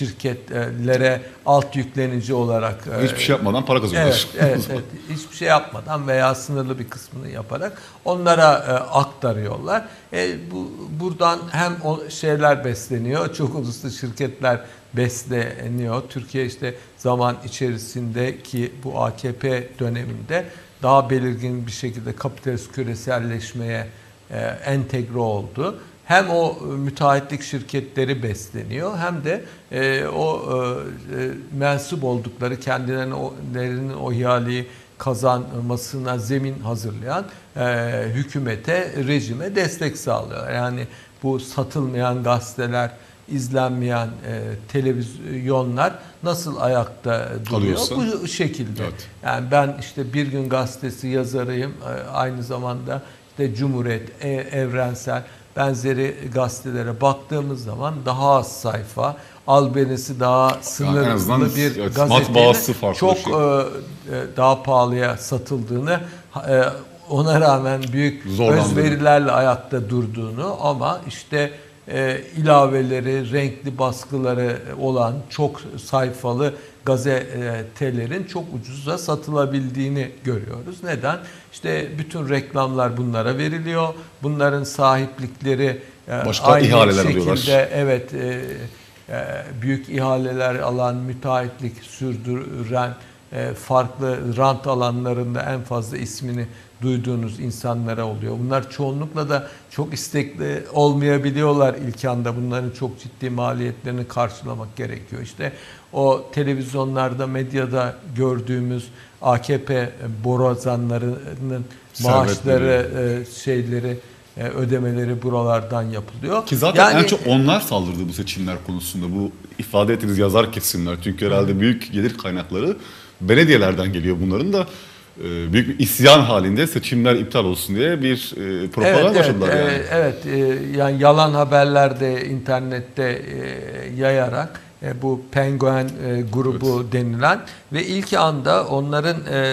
şirketlere alt yüklenici olarak hiçbir şey yapmadan para kazanıyorlar. Evet, evet, evet. Hiçbir şey yapmadan veya sınırlı bir kısmını yaparak onlara aktarıyorlar. E, bu buradan hem o şeyler besleniyor, çok uluslu şirketler besleniyor. Türkiye işte zaman içerisindeki bu A K P döneminde daha belirgin bir şekilde kapitalist küreselleşmeye e, entegre oldu. Hem o müteahhitlik şirketleri besleniyor hem de e, o e, mensup oldukları kendilerinin o ihaleyi kazanmasına zemin hazırlayan e, hükümete, rejime destek sağlıyor. Yani bu satılmayan gazeteler, izlenmeyen e, televizyonlar nasıl ayakta duruyor? Kalıyorsa. Bu şekilde. Evet. Yani ben işte Bir Gün Gazetesi yazarıyım. E, aynı zamanda işte Cumhuriyet, e, Evrensel benzeri gazetelere baktığımız zaman daha az sayfa, albenisi daha sınırlı yani bir evet, gazetenin çok şey. e, daha pahalıya satıldığını, e, ona rağmen büyük özverilerle ayakta durduğunu ama işte e, ilaveleri, renkli baskıları olan çok sayfalı gazetelerin çok ucuza satılabildiğini görüyoruz. Neden? İşte bütün reklamlar bunlara veriliyor. Bunların sahiplikleri başka aynı ihaleler şekilde alıyorlar. Evet e, e, büyük ihaleler alan, müteahhitlik sürdüren, e, farklı rant alanlarında en fazla ismini duyduğunuz insanlara oluyor. Bunlar çoğunlukla da çok istekli olmayabiliyorlar ilk anda. Bunların çok ciddi maliyetlerini karşılamak gerekiyor. İşte o televizyonlarda, medyada gördüğümüz A K P borazanlarının maaşları, şeyleri, ödemeleri buralardan yapılıyor. Ki zaten yani, en çok onlar saldırdı bu seçimler konusunda. Bu ifade ettiğiniz yazar kesimler. Çünkü herhalde büyük gelir kaynakları belediyelerden geliyor bunların da. Büyük bir isyan halinde seçimler iptal olsun diye bir e, propaganda evet, başladılar evet, yani. Evet, e, yani yalan haberler de internette e, yayarak e, bu Penguen e, grubu evet. denilen ve ilk anda onların e,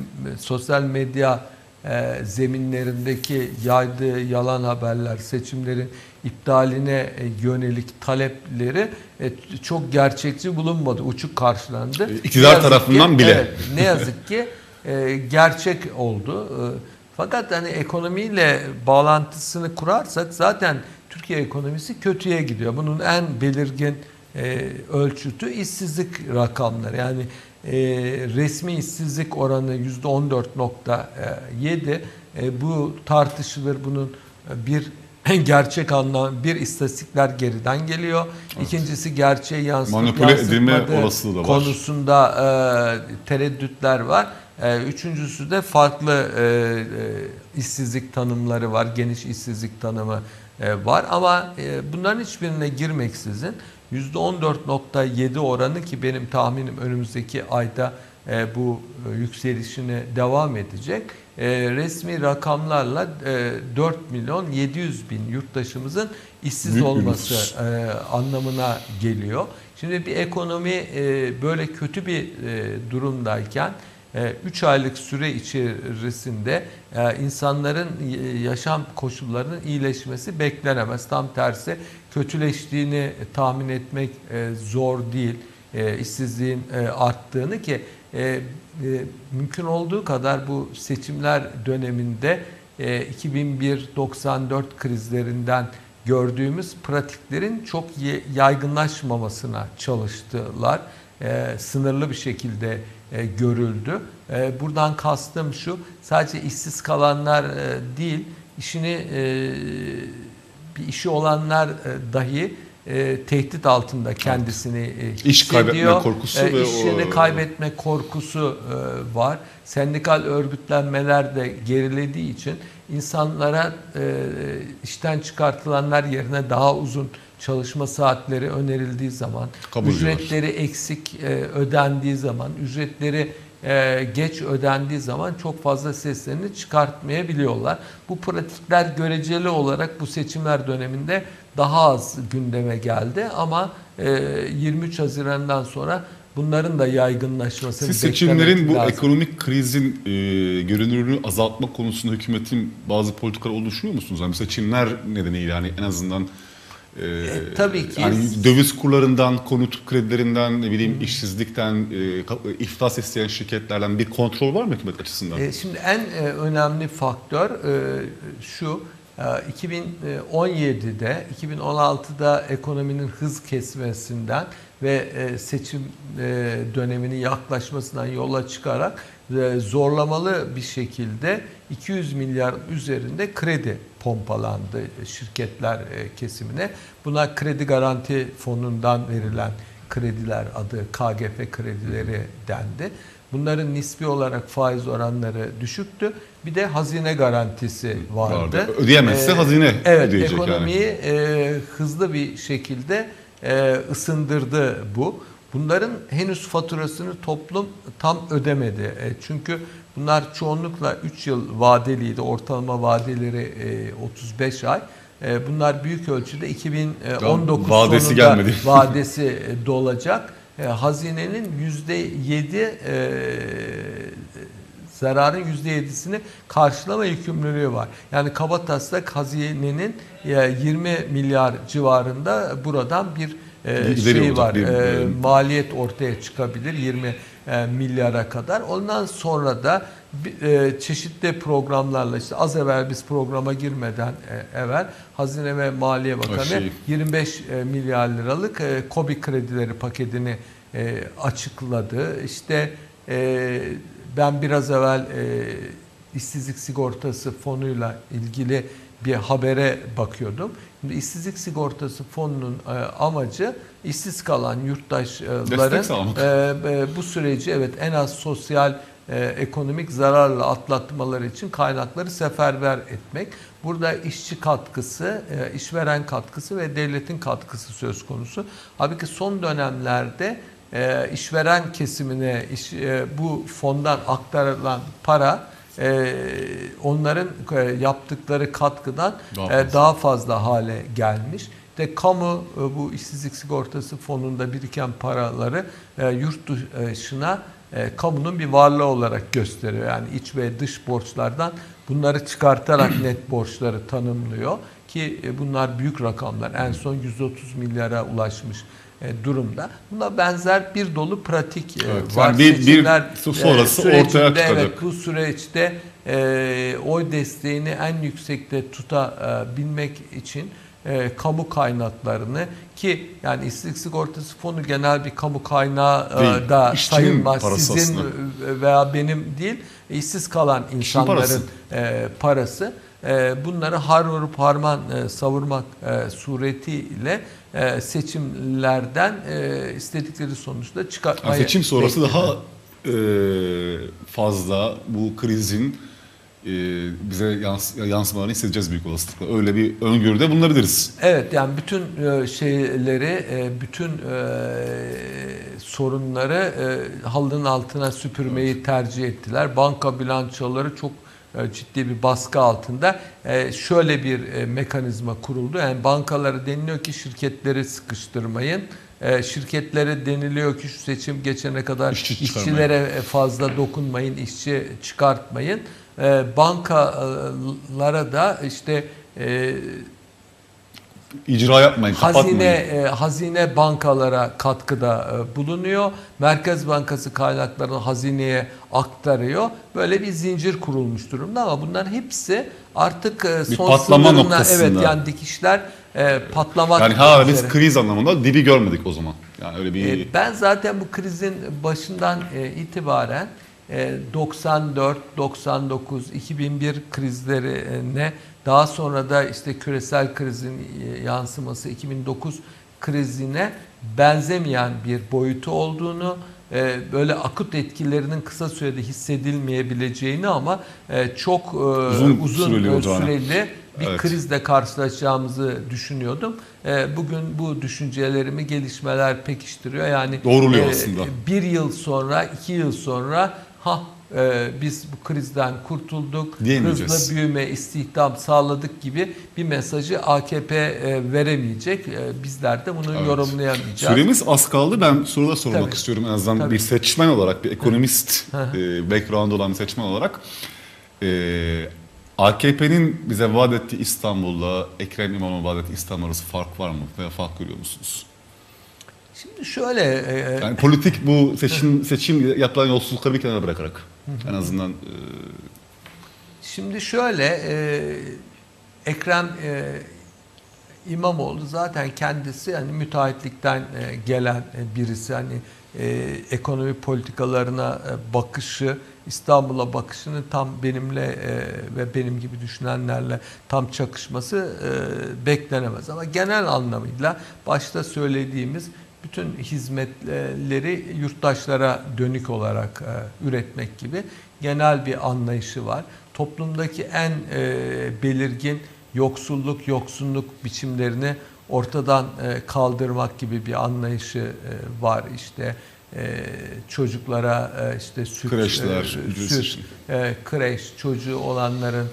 sosyal medya e, zeminlerindeki yaydığı yalan haberler, seçimlerin iptaline e, yönelik talepleri e, çok gerçekçi bulunmadı, uçuk karşılandı. İktidar tarafından ki, bile. Evet, ne yazık ki e, gerçek oldu. E, fakat hani ekonomiyle bağlantısını kurarsak zaten Türkiye ekonomisi kötüye gidiyor. Bunun en belirgin e, ölçütü işsizlik rakamları. Yani e, resmi işsizlik oranı yüzde on dört nokta yedi. E, bu tartışılır. Bunun bir gerçek anlam, bir istatistikler geriden geliyor. Evet. İkincisi gerçeği yansıtıp manipüle edilme olasılığı da var. Konusunda e, tereddütler var. E, üçüncüsü de farklı e, e, işsizlik tanımları var. Geniş işsizlik tanımı e, var. Ama e, bunların hiçbirine girmeksizin yüzde on dört nokta yedi oranı, ki benim tahminim önümüzdeki ayda e, bu e, yükselişine devam edecek. E, resmi rakamlarla e, dört milyon yedi yüz bin yurttaşımızın işsiz Büyük olması e, anlamına geliyor. Şimdi bir ekonomi e, böyle kötü bir e, durumdayken üç aylık süre içerisinde insanların yaşam koşullarının iyileşmesi beklenemez. Tam tersi kötüleştiğini tahmin etmek zor değil. İşsizliğin arttığını, ki mümkün olduğu kadar bu seçimler döneminde iki bin bir doksan dört krizlerinden gördüğümüz pratiklerin çok yaygınlaşmamasına çalıştılar. Sınırlı bir şekilde E, görüldü. E, buradan kastım şu: sadece işsiz kalanlar e, değil, işini e, bir işi olanlar e, dahi e, tehdit altında kendisini e, İş kaybetme hissediyor. korkusu E, ve işini o- kaybetme korkusu e, var. Sendikal örgütlenmeler de gerilediği için insanlara e, işten çıkartılanlar yerine daha uzun çalışma saatleri önerildiği zaman, Kabul ediyorlar. ücretleri eksik e, ödendiği zaman, ücretleri e, geç ödendiği zaman çok fazla seslerini çıkartmayabiliyorlar. Bu pratikler göreceli olarak bu seçimler döneminde daha az gündeme geldi ama e, yirmi üç Haziran'dan sonra bunların da yaygınlaşmasını Siz beklemek seçimlerin bu lazım. ekonomik krizin e, görünürlüğünü azaltma konusunda hükümetin bazı politikalar olduğunu düşünüyor musunuz? Yani seçimler nedeniyle yani en azından e, E, tabii ki. yani döviz kurlarından, konut kredilerinden, ne bileyim işsizlikten, e, ka- iflas isteyen şirketlerden bir kontrol var mı hükümet açısından? E, şimdi en e, önemli faktör e, şu. e, iki bin on yedide, iki bin on altıda ekonominin hız kesmesinden ve e, seçim e, döneminin yaklaşmasından yola çıkarak e, zorlamalı bir şekilde iki yüz milyar üzerinde kredi pompalandı şirketler e, kesimine. Buna kredi garanti fonundan verilen krediler adı K G F kredileri dendi. Bunların nispi olarak faiz oranları düşüktü. Bir de hazine garantisi vardı. Vardı. Ödeyemezse hazine evet, ödeyecek yani. ekonomiyi e, hızlı bir şekilde e, ısındırdı bu. Bunların henüz faturasını toplum tam ödemedi. E, çünkü bunlar çoğunlukla üç yıl vadeliydi. Ortalama vadeleri e, otuz beş ay. E, bunlar büyük ölçüde iki bin on dokuz Vadesi sonunda gelmedi. vadesi e, dolacak. E, hazinenin yüzde yedi e, zararın yüzde yedisini karşılama yükümlülüğü var. Yani kabataslak hazinenin e, yirmi milyar civarında buradan bir e, Gideri şey olacak, var. bir- E, maliyet ortaya çıkabilir yirmi e, milyara kadar. Ondan sonra da bir, e, çeşitli programlarla işte az evvel biz programa girmeden e, evvel Hazine ve Maliye Bakanı şey. yirmi beş milyar liralık e, KOBİ kredileri paketini e, açıkladı. İşte e, ben biraz evvel e, işsizlik sigortası fonuyla ilgili bir habere bakıyordum. Şimdi işsizlik sigortası fonunun e, amacı işsiz kalan yurttaşların Destek sağlamak. e, e, bu süreci evet en az sosyal e, ekonomik zararla atlatmaları için kaynakları seferber etmek. Burada işçi katkısı, e, işveren katkısı ve devletin katkısı söz konusu. Halbuki son dönemlerde e, işveren kesimine iş, e, bu fondan aktarılan para e, onların e, yaptıkları katkıdan Daha e, fazla. daha fazla hale gelmiş. De kamu e, bu işsizlik sigortası fonunda biriken paraları e, yurt dışına e, kamunun bir varlığı olarak gösteriyor. Yani iç ve dış borçlardan bunları çıkartarak net borçları tanımlıyor ki e, bunlar büyük rakamlar. En son yüz otuz milyara ulaşmış e, durumda. Buna benzer bir dolu pratik e, Evet, var. yani bir- bir Seçimler, sonrası e, sürecinde, ortaya çıkacak. Evet, bu süreçte e, oy desteğini en yüksekte tutabilmek için e, kamu kaynaklarını ki yani işsizlik sigortası fonu genel bir kamu kaynağı e, Değil, da işçinin sayılmaz. parası Sizin aslında. veya benim değil, işsiz kalan insanların parası. e, parası. E, bunları har vurup harman e, savurmak e, suretiyle e, seçimlerden e, istedikleri sonuçta çıkartmaya Yani seçim sonrası bekliyorlar. daha e, fazla bu krizin e, bize yans yansımalarını hissedeceğiz büyük olasılıkla. Öyle bir öngörüde bulunabiliriz. Evet, yani bütün e, şeyleri, e, bütün e, sorunları e, halının altına süpürmeyi tercih ettiler. Banka bilançoları çok e, ciddi bir baskı altında. E, Şöyle bir e, mekanizma kuruldu. Yani bankalara deniliyor ki şirketleri sıkıştırmayın. E, Şirketlere deniliyor ki şu seçim geçene kadar İşçi çıkarmayın. işçilere fazla dokunmayın, işçi çıkartmayın. E, Bankalara da işte e, İcra yapmayın, kapatmayın. Hazine e, hazine bankalara katkıda e, bulunuyor. Merkez Bankası kaynaklarını hazineye aktarıyor. Böyle bir zincir kurulmuş durumda ama bunların hepsi artık e, Bir son patlama sınırına, noktasında. evet yani dikişler e, patlamak Yani hala biz üzere. kriz anlamında dibi görmedik o zaman. Yani öyle bir E, Ben zaten bu krizin başından e, itibaren e, doksan dört, doksan dokuz, iki bin bir krizlerine daha sonra da işte küresel krizin e, yansıması iki bin dokuz krizine benzemeyen bir boyutu olduğunu, böyle akut etkilerinin kısa sürede hissedilmeyebileceğini ama çok uzun, uzun süreli, süreli bir evet. krizle karşılaşacağımızı düşünüyordum. Bugün bu düşüncelerimi gelişmeler pekiştiriyor. Yani doğruluyor aslında. Bir yıl sonra, iki yıl sonra ha biz bu krizden kurtulduk, hızlı büyüme, istihdam sağladık gibi bir mesajı A K P veremeyecek. Bizler de bunu evet. yorumlayamayacağız. Süremiz az kaldı. Ben sorular sormak Tabii. istiyorum. En azından Tabii. bir seçmen olarak, bir ekonomist background olan bir seçmen olarak. A K P'nin bize vaat ettiği İstanbul'la Ekrem İmamoğlu'nun vaat ettiği İstanbul arası fark var mı? Veya fark görüyor musunuz? Şimdi şöyle... E, yani politik bu seçim seçim yapılan yolsuzlukları bir kenara bırakarak en azından... E... Şimdi şöyle e, Ekrem e, İmamoğlu zaten kendisi hani müteahhitlikten e, gelen e, birisi. Hani e, ekonomi politikalarına e, bakışı, İstanbul'a bakışının tam benimle e, ve benim gibi düşünenlerle tam çakışması e, beklenemez. Ama genel anlamıyla başta söylediğimiz bütün hizmetleri yurttaşlara dönük olarak e, üretmek gibi genel bir anlayışı var. Toplumdaki en e, belirgin yoksulluk, yoksunluk biçimlerini ortadan e, kaldırmak gibi bir anlayışı e, var. İşte e, çocuklara e, işte süt, kreşler, e, süt e, kreş çocuğu olanların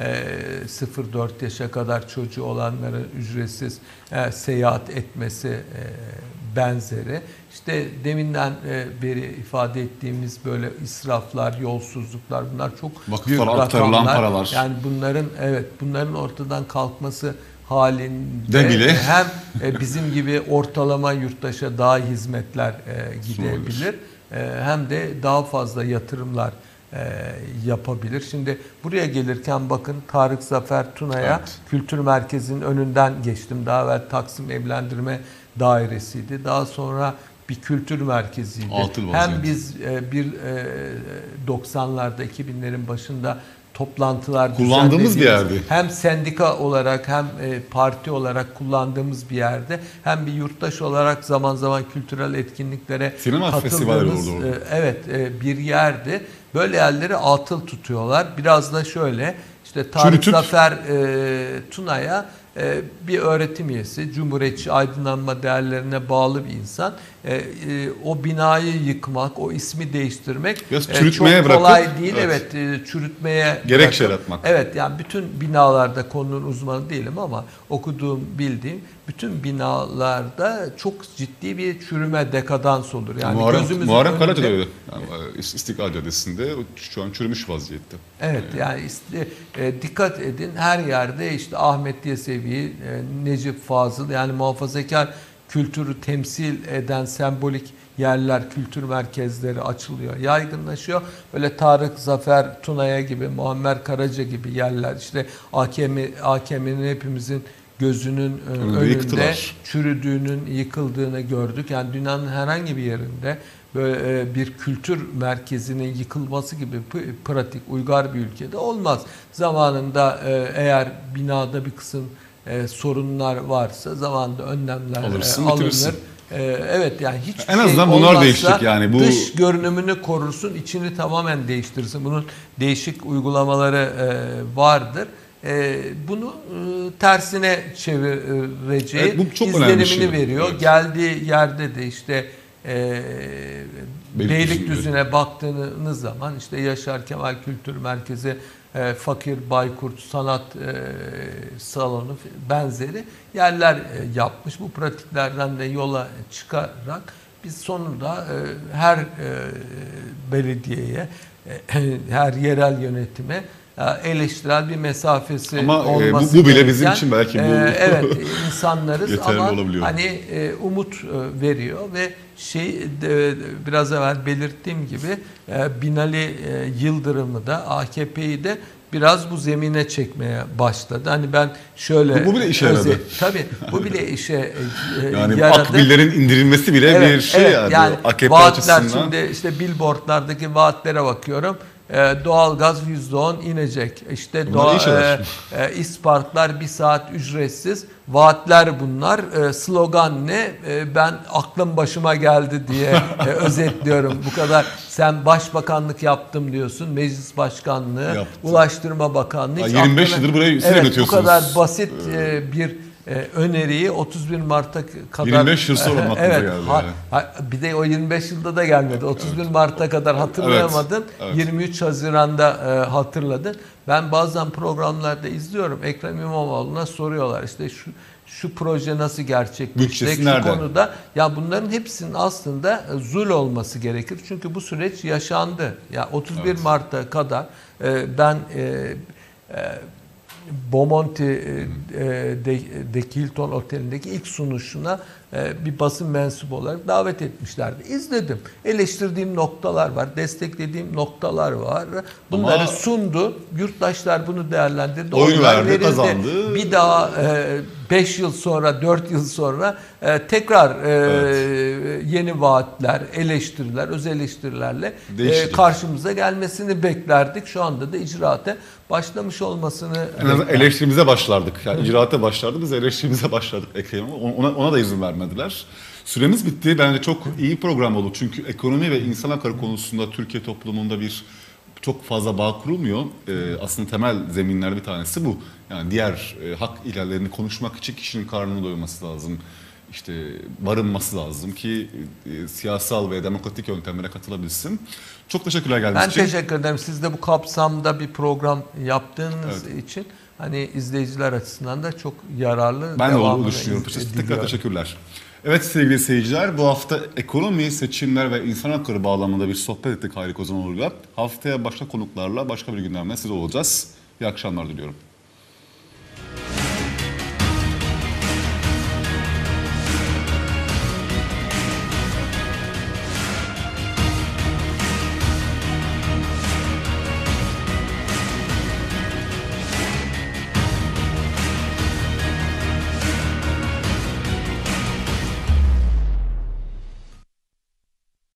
sıfır dört yaşa kadar çocuğu olanların ücretsiz e, seyahat etmesi e, benzeri. İşte deminden e, beri ifade ettiğimiz böyle israflar, yolsuzluklar bunlar çok Vakıflara büyük rakamlar. Paralar. Yani bunların evet bunların ortadan kalkması halinde bile hem e, bizim gibi ortalama yurttaşa daha hizmetler e, gidebilir e, hem de daha fazla yatırımlar yapabilir. Şimdi buraya gelirken bakın Tarık Zafer Tuna'ya evet. Kültür Merkezi'nin önünden geçtim. Daha evvel Taksim Evlendirme Dairesi'ydi. Daha sonra bir kültür merkeziydi. Hem biz bir doksanlarda iki binlerin başında toplantılar kullandığımız bir yerde. Hem sendika olarak hem parti olarak kullandığımız bir yerde hem bir yurttaş olarak zaman zaman kültürel etkinliklere Sinema katıldığımız evet bir yerdi. Böyle yerleri atıl tutuyorlar. Biraz da şöyle işte Tarık Çürütüp. Zafer e, Tuna'ya e, bir öğretim üyesi, Cumhuriyetçi aydınlanma değerlerine bağlı bir insan. E, e, o binayı yıkmak, o ismi değiştirmek e, çok kolay bırakıp, değil. Evet, evet e, çürütmeye gerekçe yaratmak. Evet, yani bütün binalarda konunun uzmanı değilim ama okuduğum, bildiğim bütün binalarda çok ciddi bir çürüme, dekadans olur. Yani Muharrem, gözümüzün Muharrem önünde... Karaca'da öyle. Yani İstiklal Caddesi'nde şu an çürümüş vaziyette. Evet yani işte, e, dikkat edin her yerde işte Ahmet Yesevi, e, Necip Fazıl yani muhafazakar kültürü temsil eden sembolik yerler, kültür merkezleri açılıyor, yaygınlaşıyor. Böyle Tarık Zafer Tuna'ya gibi, Muammer Karaca gibi yerler işte A K M'nin hepimizin gözünün önünde, önünde yıktılar. Çürüdüğünün, yıkıldığını gördük. Yani dünyanın herhangi bir yerinde böyle bir kültür merkezinin yıkılması gibi pratik, uygar bir ülkede olmaz. Zamanında eğer binada bir kısım sorunlar varsa zamanında önlemler Alırsın, alınır. Bitirirsin. Evet yani hiçbir en şey azından bunlar değişecek yani bu dış görünümünü korursun, içini tamamen değiştirsin. Bunun değişik uygulamaları vardır. Bunu tersine çevireceği evet, bu çok izlenimini şey. veriyor. Evet. Geldiği yerde de işte e, Beylikdüzü'ne baktığınız zaman işte Yaşar Kemal Kültür Merkezi, e, Fakir Baykurt Sanat e, Salonu benzeri yerler e, yapmış. Bu pratiklerden de yola çıkarak biz sonunda e, her e, belediyeye, e, her yerel yönetime eleştirel bir mesafesi ama olması e, bu, bu bile gereken, bizim için belki bu e, evet insanlarız ama olabiliyor. hani e, umut e, veriyor ve şey de, biraz evvel belirttiğim gibi e, Binali e, Yıldırım'ı da A K P'yi de biraz bu zemine çekmeye başladı. Hani ben şöyle... Bu, bu bile işe yaradı. Özel, tabii bu bile işe e, yani yaradı. akbillerin indirilmesi bile evet, bir şey evet, yani. yani A K P vaatler açısından. Şimdi işte billboardlardaki vaatlere bakıyorum. e, doğalgaz yüzde on inecek. İşte Bunlar iyi doğa, şeyler. e, e, isparklar bir saat ücretsiz. Vaatler bunlar. E, slogan ne? E, ben aklım başıma geldi diye e, özetliyorum. Bu kadar sen başbakanlık yaptım diyorsun. Meclis başkanlığı, Yaptım. Ulaştırma Bakanlığı. Hiç yirmi beş aklına- yıldır burayı siz Evet, bu yönetiyorsunuz. kadar basit e, bir e, öneriyi otuz bir Mart'a kadar... yirmi beş yıl sonra aklınıza evet, geldi ha- yani. ha- bir de o yirmi beş yılda da gelmedi. otuz bir Mart'a kadar hatırlayamadın. Evet, evet. yirmi üç Haziran'da e, hatırladın. Ben bazen programlarda izliyorum. Ekrem İmamoğlu'na soruyorlar. İşte şu şu proje nasıl gerçekleşecek? Bütçesi Şu nerede? konuda. Ya bunların hepsinin aslında e, zul olması gerekir. Çünkü bu süreç yaşandı. Ya otuz bir Evet. Mart'a kadar e, ben e, e, Bomonti e, de, de Hilton Oteli'ndeki ilk sunuşuna e, bir basın mensubu olarak davet etmişlerdi. İzledim. Eleştirdiğim noktalar var, desteklediğim noktalar var. Bunları Ama sundu. Yurttaşlar bunu değerlendirdi. Oy Oylar verdi, verildi. kazandı. Bir daha beş yıl sonra, dört yıl sonra e, tekrar e, Evet. yeni vaatler, eleştiriler, öz eleştirilerle e, Değişecek. karşımıza gelmesini beklerdik. Şu anda da icraate başlamış olmasını En azından beklerdik. eleştirimize başlardık. Yani icraate başlardı, biz eleştirimize başladık Ekrem'e. Ona, ona da izin vermediler. Süremiz bitti. Bence çok iyi program oldu. Çünkü ekonomi ve insan hakları konusunda Türkiye toplumunda bir çok fazla bağ kurulmuyor. Ee, aslında temel zeminler bir tanesi bu. Yani diğer e, hak ihlallerini konuşmak için kişinin karnını doyurması lazım. İşte barınması lazım ki e, siyasal ve demokratik yöntemlere katılabilsin. Çok teşekkürler geldiğiniz Ben için. teşekkür ederim. Siz de bu kapsamda bir program yaptığınız için hani izleyiciler açısından da çok yararlı. Ben de devamını olduğunu düşünüyorum. iz- Tekrar diliyorum. teşekkürler. Evet sevgili seyirciler, bu hafta ekonomi, seçimler ve insan hakları bağlamında bir sohbet ettik Hayri Kozanoğlu'yla. Haftaya başka konuklarla başka bir gündemle siz olacağız. İyi akşamlar diliyorum.